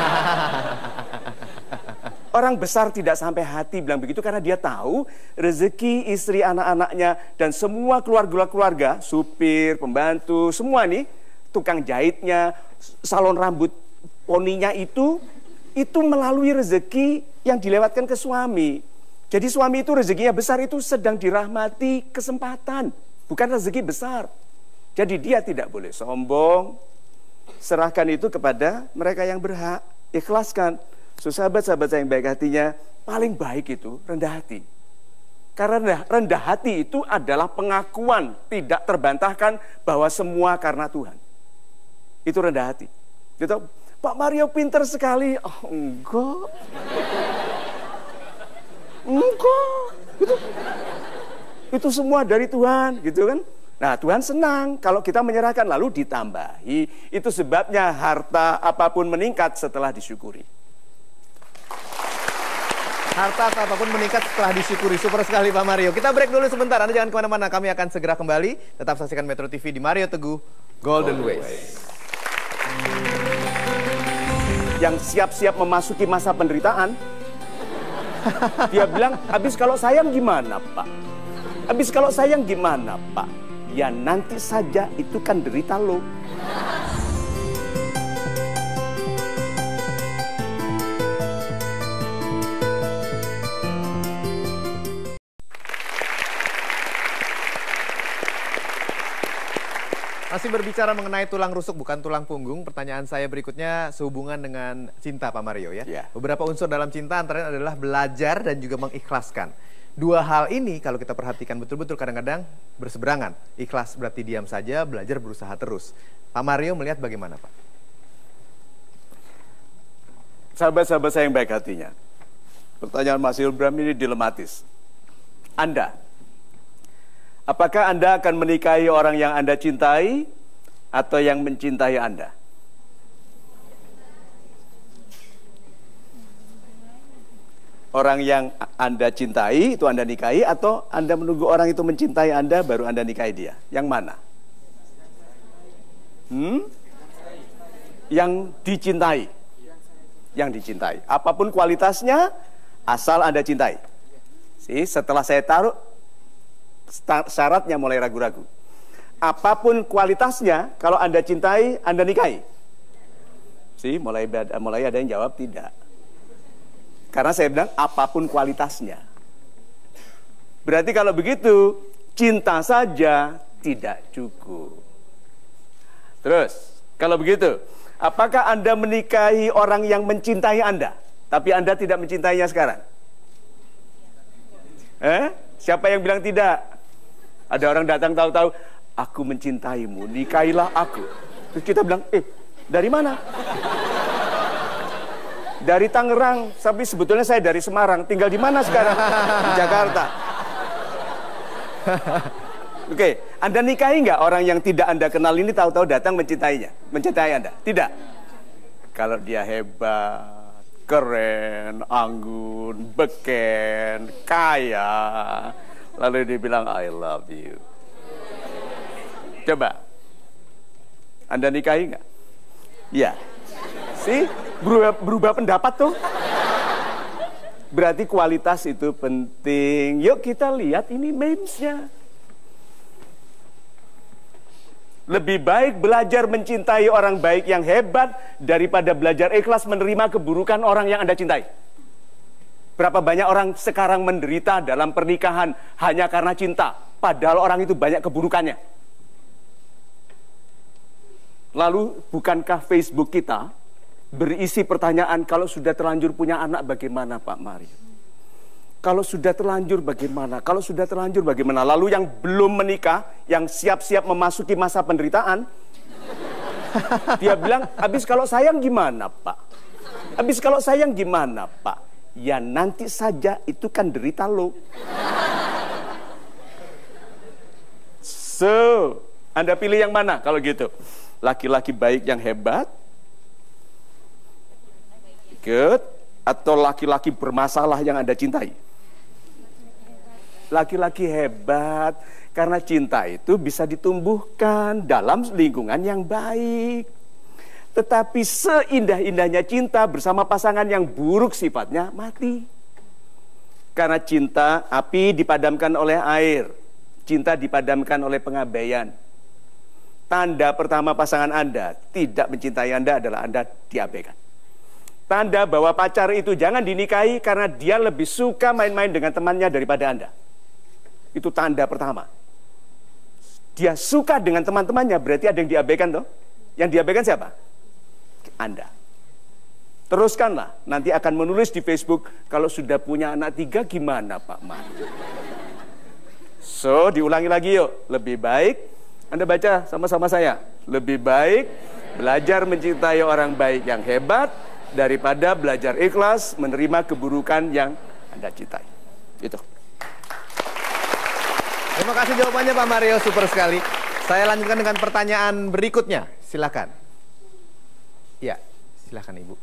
Orang besar tidak sampai hati bilang begitu karena dia tahu rezeki istri anak-anaknya dan semua keluarga-keluarga, supir, pembantu, semua nih, tukang jahitnya, salon rambut poninya itu melalui rezeki yang dilewatkan ke suami. Jadi suami itu rezekinya besar itu sedang dirahmati kesempatan, bukan rezeki besar. Jadi dia tidak boleh sombong. Serahkan itu kepada mereka yang berhak, ikhlaskan. So, sahabat-sahabat saya yang baik hatinya, paling baik itu rendah hati. Karena rendah hati itu adalah pengakuan tidak terbantahkan bahwa semua karena Tuhan. Itu rendah hati. Gitu, Pak Mario pinter sekali. Oh, enggak. Enggak. Gitu. Itu semua dari Tuhan, gitu kan? Nah, Tuhan senang kalau kita menyerahkan lalu ditambahi. Itu sebabnya harta apapun meningkat setelah disyukuri. Harta apapun meningkat setelah disyukuri. Super sekali Pak Mario. Kita break dulu sebentar. Anda jangan kemana-mana. Kami akan segera kembali. Tetap saksikan Metro TV di Mario Teguh Golden Ways. Yang siap-siap memasuki masa penderitaan. Dia bilang, habis kalau sayang gimana Pak? Habis kalau sayang gimana Pak? Ya nanti saja, itu kan derita lo. Masih berbicara mengenai tulang rusuk bukan tulang punggung, pertanyaan saya berikutnya sehubungan dengan cinta Pak Mario ya. Yeah. Beberapa unsur dalam cinta antaranya adalah belajar dan juga mengikhlaskan. Dua hal ini kalau kita perhatikan betul-betul kadang-kadang berseberangan. Ikhlas berarti diam saja, belajar berusaha terus. Pak Mario melihat bagaimana Pak? Sahabat-sahabat saya yang baik hatinya, pertanyaan Mas Hilbram ini dilematis. Anda, apakah Anda akan menikahi orang yang Anda cintai atau yang mencintai Anda? Orang yang Anda cintai itu Anda nikahi atau Anda menunggu orang itu mencintai Anda baru Anda nikahi dia? Yang mana? Yang dicintai. Yang dicintai. Apapun kualitasnya, Asal Anda cintai. Setelah saya taruh, syaratnya mulai ragu-ragu. Apapun kualitasnya, kalau Anda cintai, Anda nikahi. Mulai ada yang jawab tidak. Karena saya bilang apapun kualitasnya. Berarti kalau begitu, cinta saja tidak cukup. Terus, kalau begitu, apakah Anda menikahi orang yang mencintai Anda, tapi Anda tidak mencintainya sekarang? Siapa yang bilang tidak? Ada orang datang tahu-tahu, aku mencintaimu, nikahilah aku. Terus kita bilang, dari mana? Dari Tangerang, tapi sebetulnya saya dari Semarang. Tinggal di mana sekarang? Di Jakarta. Oke, Anda nikahi nggak orang yang tidak Anda kenal ini tahu-tahu datang mencintainya, mencintai Anda? Tidak. Kalau dia hebat, keren, anggun, beken, kaya, lalu dia bilang I love you. Coba, Anda nikahi nggak? Ya, berubah pendapat tuh. Berarti kualitas itu penting. Yuk kita lihat ini memesnya. Lebih baik belajar mencintai orang baik yang hebat daripada belajar ikhlas menerima keburukan orang yang Anda cintai. Berapa banyak orang sekarang menderita dalam pernikahan hanya karena cinta, padahal orang itu banyak keburukannya. Lalu bukankah Facebook kita berisi pertanyaan, kalau sudah terlanjur punya anak bagaimana Pak Mario? Kalau sudah terlanjur bagaimana? Kalau sudah terlanjur bagaimana? Lalu yang belum menikah, yang siap-siap memasuki masa penderitaan, dia bilang, habis kalau sayang gimana Pak? Habis kalau sayang gimana Pak? Ya nanti saja, itu kan derita lo. So, Anda pilih yang mana kalau gitu? Laki-laki baik yang hebat, good, atau laki-laki bermasalah yang Anda cintai? Laki-laki hebat, karena cinta itu bisa ditumbuhkan dalam lingkungan yang baik. Tetapi seindah-indahnya cinta bersama pasangan yang buruk sifatnya, mati. Karena cinta, api dipadamkan oleh air, cinta dipadamkan oleh pengabaian. Tanda pertama pasangan Anda tidak mencintai Anda adalah Anda diabaikan. Tanda bahwa pacar itu jangan dinikahi karena dia lebih suka main-main dengan temannya daripada Anda. Itu tanda pertama. Dia suka dengan teman-temannya, berarti ada yang diabaikan toh. Yang diabaikan siapa? Anda. Teruskanlah, nanti akan menulis di Facebook, kalau sudah punya anak 3 gimana Pak Man? So, diulangi lagi yuk. Lebih baik, Anda baca sama-sama saya. Lebih baik belajar mencintai orang baik yang hebat daripada belajar ikhlas menerima keburukan yang Anda cintai. Itu. Terima kasih jawabannya Pak Mario, super sekali. Saya lanjutkan dengan pertanyaan berikutnya. Silakan. Ya, silakan Ibu.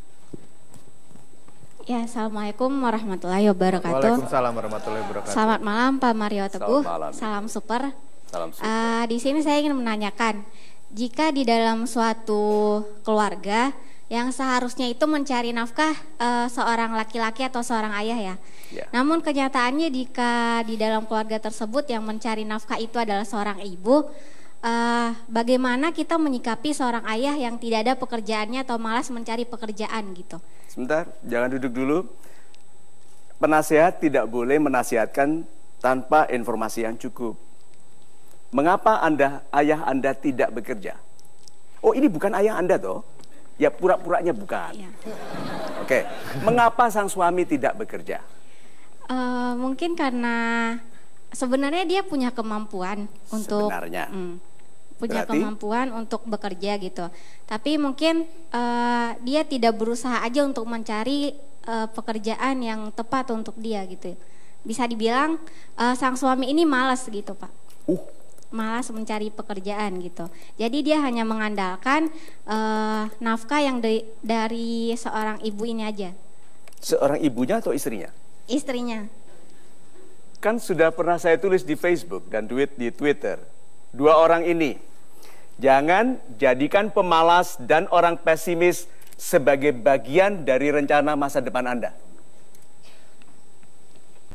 Ya, Assalamualaikum warahmatullahi wabarakatuh. Waalaikumsalam warahmatullahi wabarakatuh. Selamat malam Pak Mario Teguh. Malam. Salam super. Salam super. Di sini saya ingin menanyakan, jika di dalam suatu keluarga yang seharusnya itu mencari nafkah seorang laki-laki atau seorang ayah ya. Namun kenyataannya jika di dalam keluarga tersebut yang mencari nafkah itu adalah seorang ibu, bagaimana kita menyikapi seorang ayah yang tidak ada pekerjaannya atau malas mencari pekerjaan gitu? Sebentar, jangan duduk dulu. Penasehat tidak boleh menasihatkan tanpa informasi yang cukup. Mengapa ayah Anda tidak bekerja? Oh, ini bukan ayah Anda toh? Ya pura-puranya bukan. Ya. Oke. Mengapa sang suami tidak bekerja? Mungkin karena sebenarnya dia punya kemampuan untuk kemampuan untuk bekerja gitu. Tapi mungkin dia tidak berusaha aja untuk mencari pekerjaan yang tepat untuk dia gitu. Bisa dibilang sang suami ini malas gitu Pak. Malas mencari pekerjaan gitu. Jadi dia hanya mengandalkan nafkah yang dari seorang ibu ini aja. Seorang ibunya atau istrinya? Istrinya. Kan sudah pernah saya tulis di Facebook dan tweet di Twitter. 2 orang ini, jangan jadikan pemalas dan orang pesimis sebagai bagian dari rencana masa depan Anda.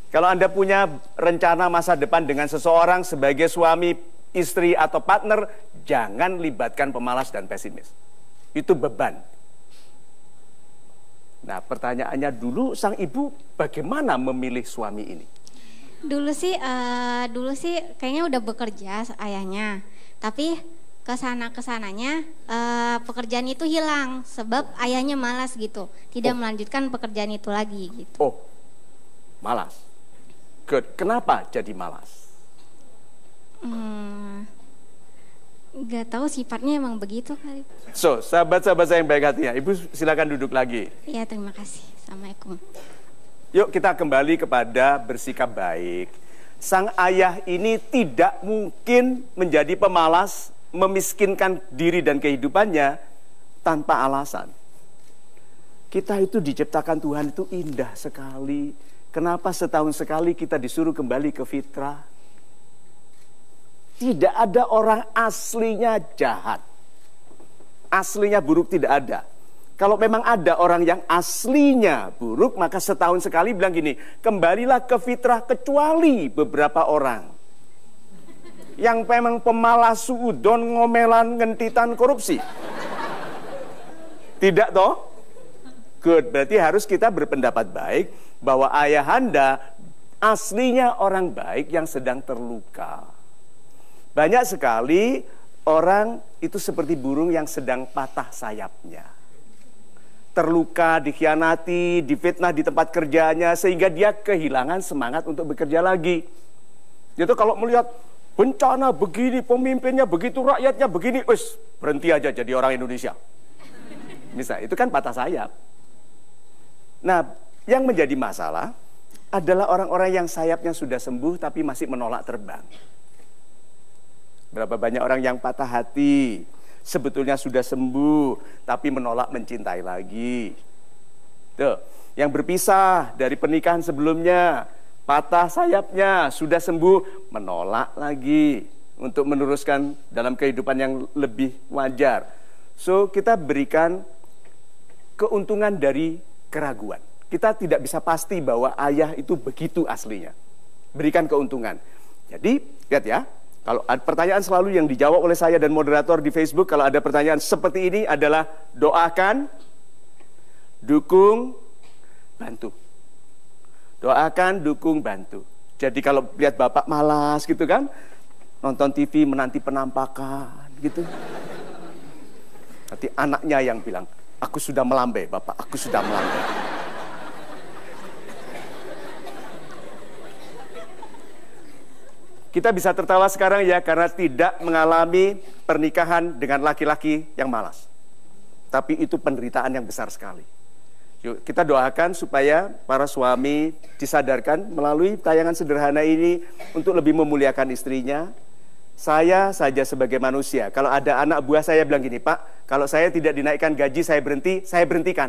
Kalau Anda punya rencana masa depan dengan seseorang sebagai suami, istri, atau partner, jangan libatkan pemalas dan pesimis. Itu beban. Nah, pertanyaannya dulu, sang ibu bagaimana memilih suami ini? Dulu sih kayaknya udah bekerja ayahnya. Tapi kesananya pekerjaan itu hilang sebab ayahnya malas gitu. Tidak melanjutkan pekerjaan itu lagi gitu. Oh, malas. Good. Kenapa jadi malas? Nggak tahu, sifatnya emang begitu kali. So, sahabat-sahabat saya yang baik hatinya, Ibu silakan duduk lagi. Iya, terima kasih. Assalamualaikum. Yuk kita kembali kepada bersikap baik. Sang ayah ini tidak mungkin menjadi pemalas, memiskinkan diri dan kehidupannya tanpa alasan. Kita itu diciptakan Tuhan itu indah sekali. Kenapa setahun sekali kita disuruh kembali ke fitrah? Tidak ada orang aslinya jahat. Aslinya buruk tidak ada. Kalau memang ada orang yang aslinya buruk, maka setahun sekali bilang gini, kembalilah ke fitrah, kecuali beberapa orang yang memang pemalas, suudon, ngomelan, ngentitan, korupsi. Tidak toh? Good, berarti harus kita berpendapat baik bahwa ayahanda aslinya orang baik yang sedang terluka. Banyak sekali orang itu seperti burung yang sedang patah sayapnya. Terluka, dikhianati, difitnah di tempat kerjanya, sehingga dia kehilangan semangat untuk bekerja lagi. Jadi kalau melihat bencana begini, pemimpinnya begitu, rakyatnya begini, wis berhenti aja jadi orang Indonesia. Misal, itu kan patah sayap. Nah, yang menjadi masalah adalah orang-orang yang sayapnya sudah sembuh tapi masih menolak terbang. Berapa banyak orang yang patah hati, sebetulnya sudah sembuh, tapi menolak mencintai lagi. Tuh, yang berpisah dari pernikahan sebelumnya, patah sayapnya, sudah sembuh, menolak lagi untuk meneruskan dalam kehidupan yang lebih wajar. So, kita berikan keuntungan dari keraguan. Kita tidak bisa pasti bahwa ayah itu begitu aslinya. Berikan keuntungan. Jadi, lihat ya. Kalau ada pertanyaan selalu yang dijawab oleh saya dan moderator di Facebook, kalau ada pertanyaan seperti ini adalah doakan, dukung, bantu. Doakan, dukung, bantu. Jadi kalau lihat bapak malas gitu kan, nonton TV menanti penampakan gitu. Nanti anaknya yang bilang, aku sudah melambai bapak, aku sudah melambai. Kita bisa tertawa sekarang ya karena tidak mengalami pernikahan dengan laki-laki yang malas. Tapi itu penderitaan yang besar sekali. Yuk, kita doakan supaya para suami disadarkan melalui tayangan sederhana ini untuk lebih memuliakan istrinya. Saya saja sebagai manusia, kalau ada anak buah saya bilang gini, Pak, kalau saya tidak dinaikkan gaji, saya berhenti, saya berhentikan.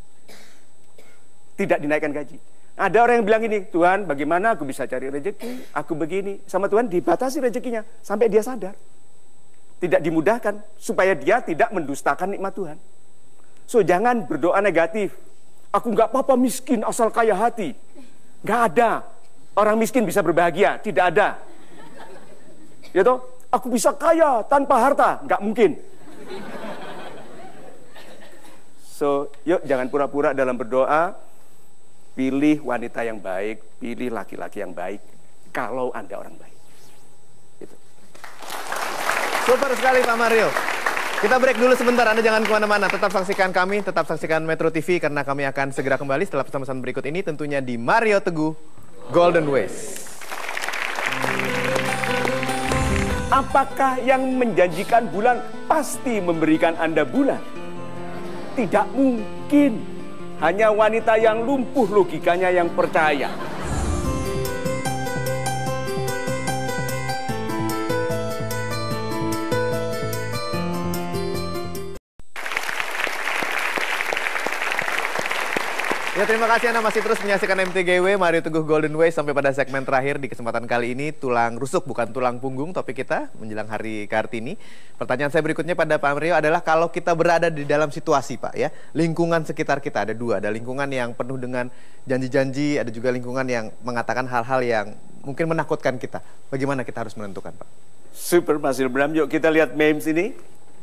Tidak dinaikkan gaji. Ada orang yang bilang ini, Tuhan bagaimana aku bisa cari rezeki, aku begini. Sama Tuhan dibatasi rezekinya, sampai dia sadar. Tidak dimudahkan, supaya dia tidak mendustakan nikmat Tuhan. So jangan berdoa negatif. Aku nggak apa-apa miskin asal kaya hati. Nggak ada. Orang miskin bisa berbahagia, tidak ada. Ya toh, aku bisa kaya tanpa harta, nggak mungkin. So yuk jangan pura-pura dalam berdoa. Pilih wanita yang baik, pilih laki-laki yang baik, kalau Anda orang baik. Gitu. Super sekali Pak Mario. Kita break dulu sebentar, Anda jangan kemana-mana. Tetap saksikan kami, tetap saksikan Metro TV, karena kami akan segera kembali setelah pesan-pesan berikut ini, tentunya di Mario Teguh Golden Ways. Apakah yang menjanjikan bulan pasti memberikan Anda bulan? Tidak mungkin. Hanya wanita yang lumpuh logikanya yang percaya. Ya, terima kasih Anda masih terus menyaksikan MTGW Mario Teguh Golden Way sampai pada segmen terakhir di kesempatan kali ini, tulang rusuk bukan tulang punggung topik kita menjelang Hari Kartini. Pertanyaan saya berikutnya pada Pak Mario adalah kalau kita berada di dalam situasi Pak ya, lingkungan sekitar kita ada dua, ada lingkungan yang penuh dengan janji-janji, ada juga lingkungan yang mengatakan hal-hal yang mungkin menakutkan kita. Bagaimana kita harus menentukan Pak? Super Mas Ilbram, yuk kita lihat memes ini.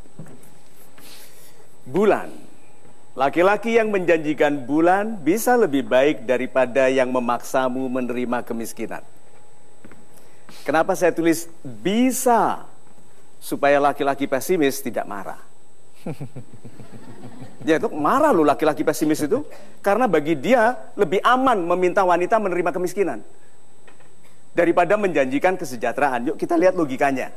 Bulan. Laki-laki yang menjanjikan bulan bisa lebih baik daripada yang memaksamu menerima kemiskinan. Kenapa saya tulis bisa? Supaya laki-laki pesimis tidak marah. Ya itu marah loh laki-laki pesimis itu. Karena bagi dia lebih aman meminta wanita menerima kemiskinan daripada menjanjikan kesejahteraan. Yuk kita lihat logikanya.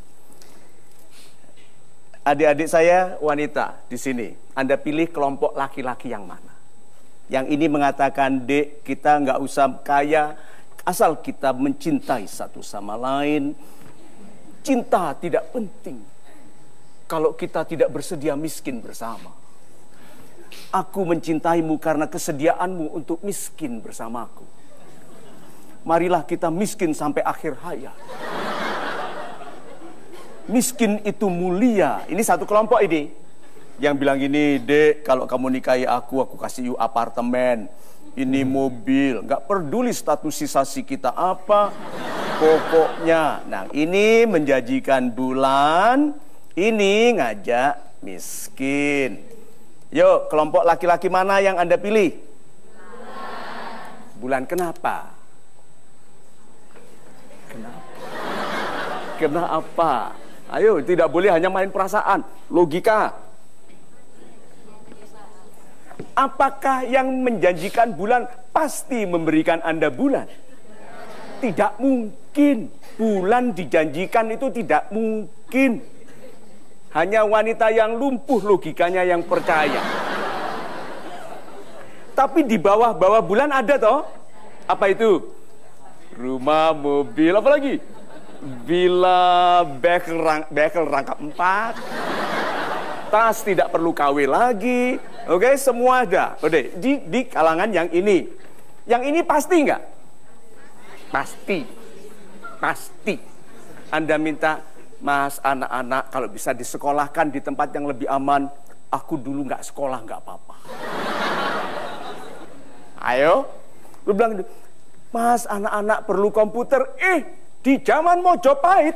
Adik-adik saya wanita di sini, Anda pilih kelompok laki-laki yang mana? Yang ini mengatakan, Dek, kita nggak usah kaya, asal kita mencintai satu sama lain. Cinta tidak penting kalau kita tidak bersedia miskin bersama. Aku mencintaimu karena kesediaanmu untuk miskin bersamaku. Marilah kita miskin sampai akhir hayat. Miskin itu mulia. Ini satu kelompok ini. Yang bilang gini, Dek, kalau kamu nikahi aku kasih you apartemen. Ini mobil. Gak peduli statusisasi kita apa. Pokoknya. Nah, ini menjanjikan bulan. Ini ngajak miskin. Yuk, kelompok laki-laki mana yang Anda pilih? Bulan. Kenapa? Kenapa? Ayo, tidak boleh hanya main perasaan, logika. Apakah yang menjanjikan bulan pasti memberikan Anda bulan? Tidak mungkin. Bulan dijanjikan itu tidak mungkin. Hanya wanita yang lumpuh logikanya yang percaya. Tapi di bawah-bawah bulan ada toh? Apa itu? Rumah, mobil, apa lagi? Villa, bekel rangkap 4, tas tidak perlu KW lagi, oke, semua ada. Oke, di kalangan yang ini pasti nggak? Pasti. Anda minta, Mas, anak-anak kalau bisa disekolahkan di tempat yang lebih aman. Aku dulu nggak sekolah nggak apa-apa. Ayo, lu bilang, Mas, anak-anak perlu komputer. Di zaman Mojopahit,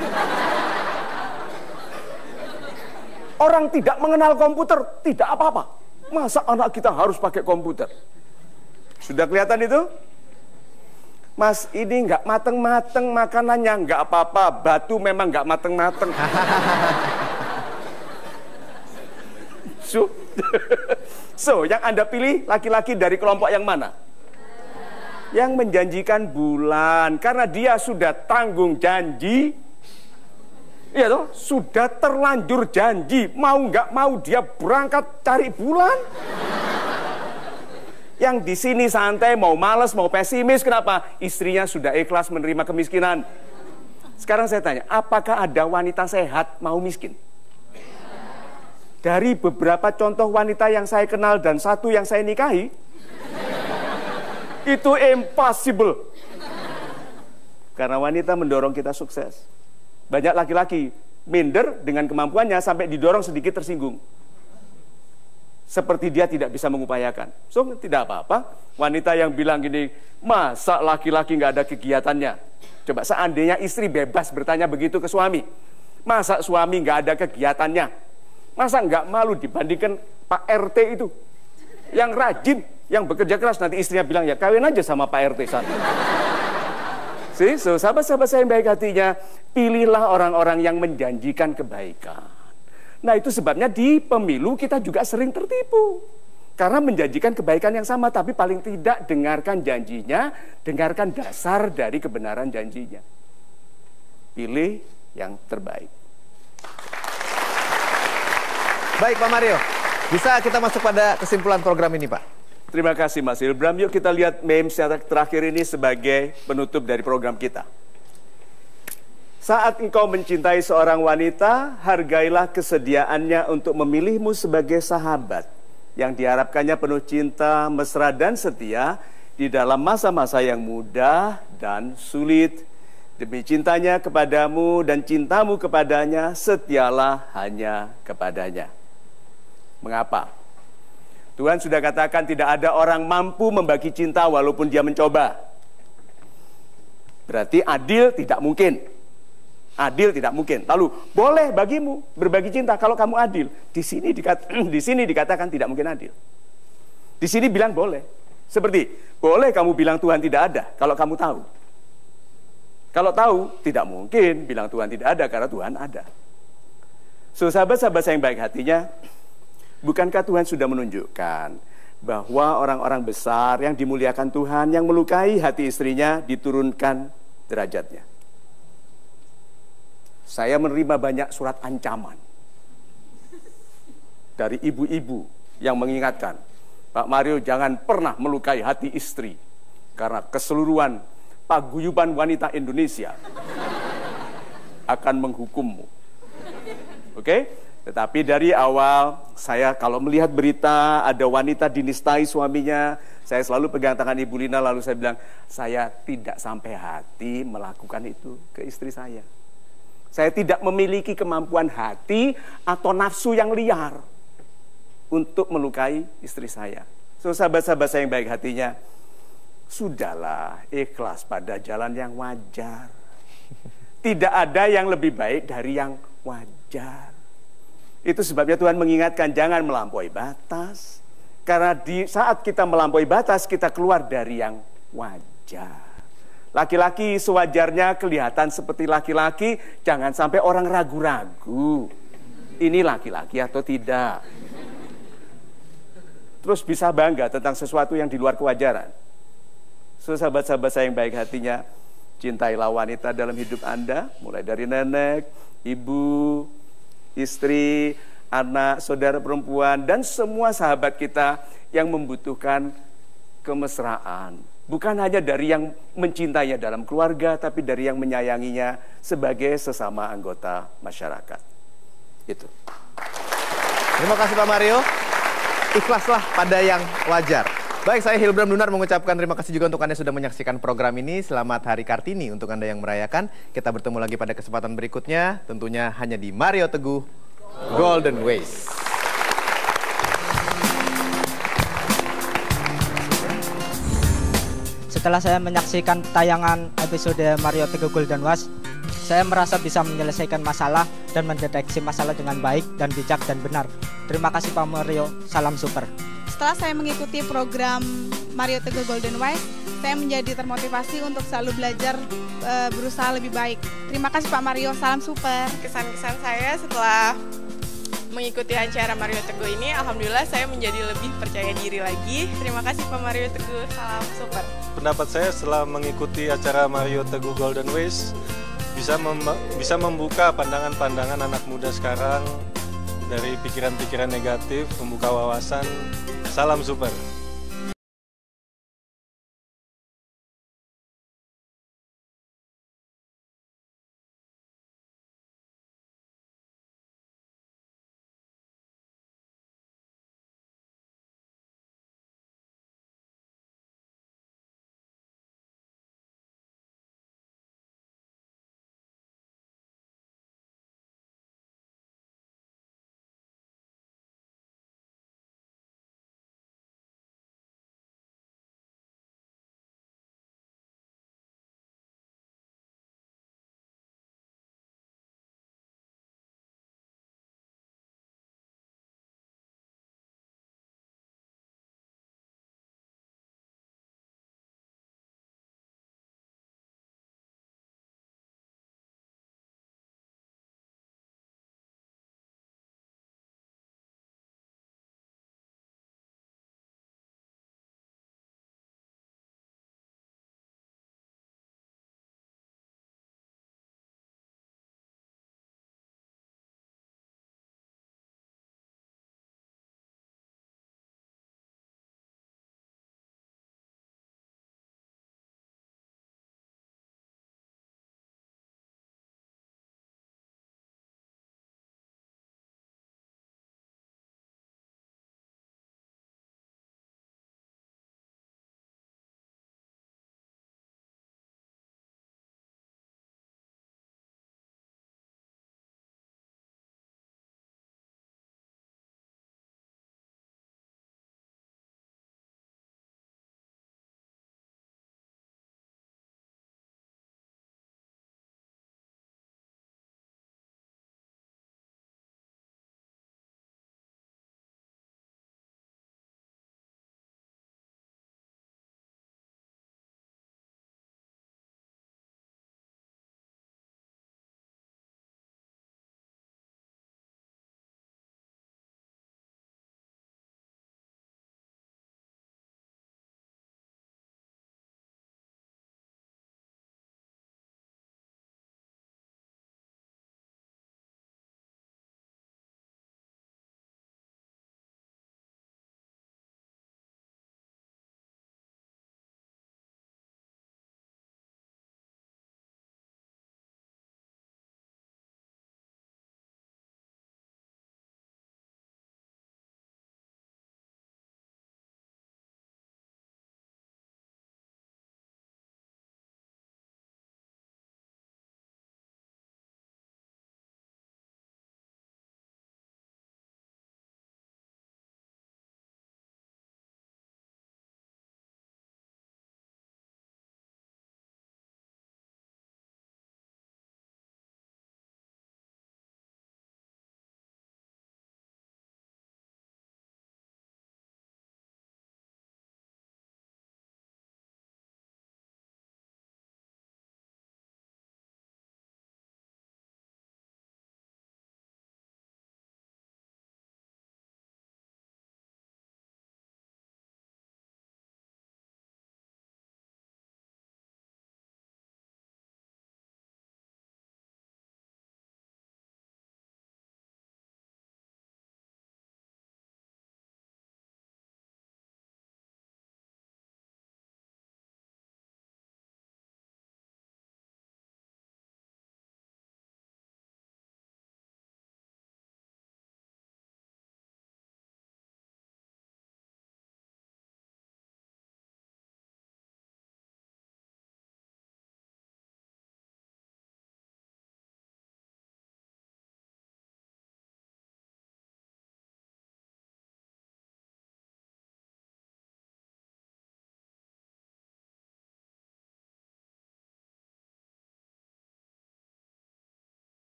orang tidak mengenal komputer, tidak apa-apa. Masa anak kita harus pakai komputer? Sudah kelihatan itu? Mas, ini nggak mateng-mateng makanannya, nggak apa-apa. Batu memang nggak mateng-mateng. So, yang Anda pilih laki-laki dari kelompok yang mana? Yang menjanjikan bulan, karena dia sudah tanggung janji. Iya toh, sudah terlanjur janji, mau nggak mau dia berangkat cari bulan. Yang di sini santai, mau males, mau pesimis, kenapa? Istrinya sudah ikhlas menerima kemiskinan. Sekarang saya tanya, apakah ada wanita sehat mau miskin? Dari beberapa contoh wanita yang saya kenal dan satu yang saya nikahi, itu impossible. Karena wanita mendorong kita sukses. Banyak laki-laki minder dengan kemampuannya sampai didorong sedikit tersinggung. Seperti dia tidak bisa mengupayakan. So, tidak apa-apa. Wanita yang bilang gini, masa laki-laki nggak ada kegiatannya? Coba seandainya istri bebas bertanya begitu ke suami. Masa suami nggak ada kegiatannya? Masa nggak malu dibandingkan Pak RT itu? Yang rajin, yang bekerja keras, nanti istrinya bilang, ya kawin aja sama Pak RT sana. So, sahabat-sahabat saya yang baik hatinya, pilihlah orang-orang yang menjanjikan kebaikan. Nah, itu sebabnya di pemilu kita juga sering tertipu. Karena menjanjikan kebaikan yang sama, tapi paling tidak dengarkan janjinya, dengarkan dasar dari kebenaran janjinya. Pilih yang terbaik. Baik Pak Mario, bisa kita masuk pada kesimpulan program ini Pak? Terima kasih Mas Ilbram. Yuk kita lihat memes yang terakhir ini sebagai penutup dari program kita. Saat engkau mencintai seorang wanita, hargailah kesediaannya untuk memilihmu sebagai sahabat. yang diharapkannya penuh cinta, mesra, dan setia di dalam masa-masa yang mudah dan sulit. Demi cintanya kepadamu dan cintamu kepadanya, setialah hanya kepadanya. Mengapa? Tuhan sudah katakan tidak ada orang mampu membagi cinta walaupun dia mencoba. Berarti adil tidak mungkin. Adil tidak mungkin. Lalu boleh bagimu berbagi cinta kalau kamu adil. Di sini dikatakan tidak mungkin adil. Di sini bilang boleh. Seperti boleh kamu bilang Tuhan tidak ada kalau kamu tahu. Kalau tahu tidak mungkin bilang Tuhan tidak ada karena Tuhan ada. So sahabat-sahabat saya yang baik hatinya, bukankah Tuhan sudah menunjukkan bahwa orang-orang besar yang dimuliakan Tuhan, yang melukai hati istrinya, diturunkan derajatnya? Saya menerima banyak surat ancaman dari ibu-ibu yang mengingatkan, Pak Mario jangan pernah melukai hati istri, karena keseluruhan paguyuban wanita Indonesia akan menghukummu. Oke? Tetapi dari awal, saya kalau melihat berita ada wanita dinistai suaminya, saya selalu pegang tangan Ibu Lina, lalu saya bilang, saya tidak sampai hati melakukan itu ke istri saya. Saya tidak memiliki kemampuan hati atau nafsu yang liar untuk melukai istri saya. So, sahabat-sahabat saya yang baik hatinya, sudahlah ikhlas pada jalan yang wajar. Tidak ada yang lebih baik dari yang wajar. Itu sebabnya Tuhan mengingatkan jangan melampaui batas. Karena di saat kita melampaui batas, kita keluar dari yang wajar. Laki-laki sewajarnya kelihatan seperti laki-laki, jangan sampai orang ragu-ragu. Ini laki-laki atau tidak. Terus bisa bangga tentang sesuatu yang di luar kewajaran. So, sahabat-sahabat saya yang baik hatinya, cintailah wanita dalam hidup Anda, mulai dari nenek, ibu, istri, anak, saudara perempuan, dan semua sahabat kita yang membutuhkan kemesraan. Bukan hanya dari yang mencintainya dalam keluarga, tapi dari yang menyayanginya sebagai sesama anggota masyarakat. Itu. Terima kasih Pak Mario. Ikhlaslah pada yang wajar. Baik, saya Hilbram Dunar mengucapkan terima kasih juga untuk Anda sudah menyaksikan program ini. Selamat Hari Kartini untuk Anda yang merayakan. Kita bertemu lagi pada kesempatan berikutnya, tentunya hanya di Mario Teguh Golden Ways. Setelah saya menyaksikan tayangan episode Mario Teguh Golden Ways, saya merasa bisa menyelesaikan masalah dan mendeteksi masalah dengan baik dan bijak dan benar. Terima kasih Pak Mario, salam super. Setelah saya mengikuti program Mario Teguh Golden Ways, saya menjadi termotivasi untuk selalu belajar berusaha lebih baik. Terima kasih Pak Mario, salam super. Kesan-kesan saya setelah mengikuti acara Mario Teguh ini, alhamdulillah saya menjadi lebih percaya diri lagi. Terima kasih Pak Mario Teguh, salam super. Pendapat saya setelah mengikuti acara Mario Teguh Golden Ways bisa membuka pandangan-pandangan anak muda sekarang dari pikiran-pikiran negatif, membuka wawasan. Salam super.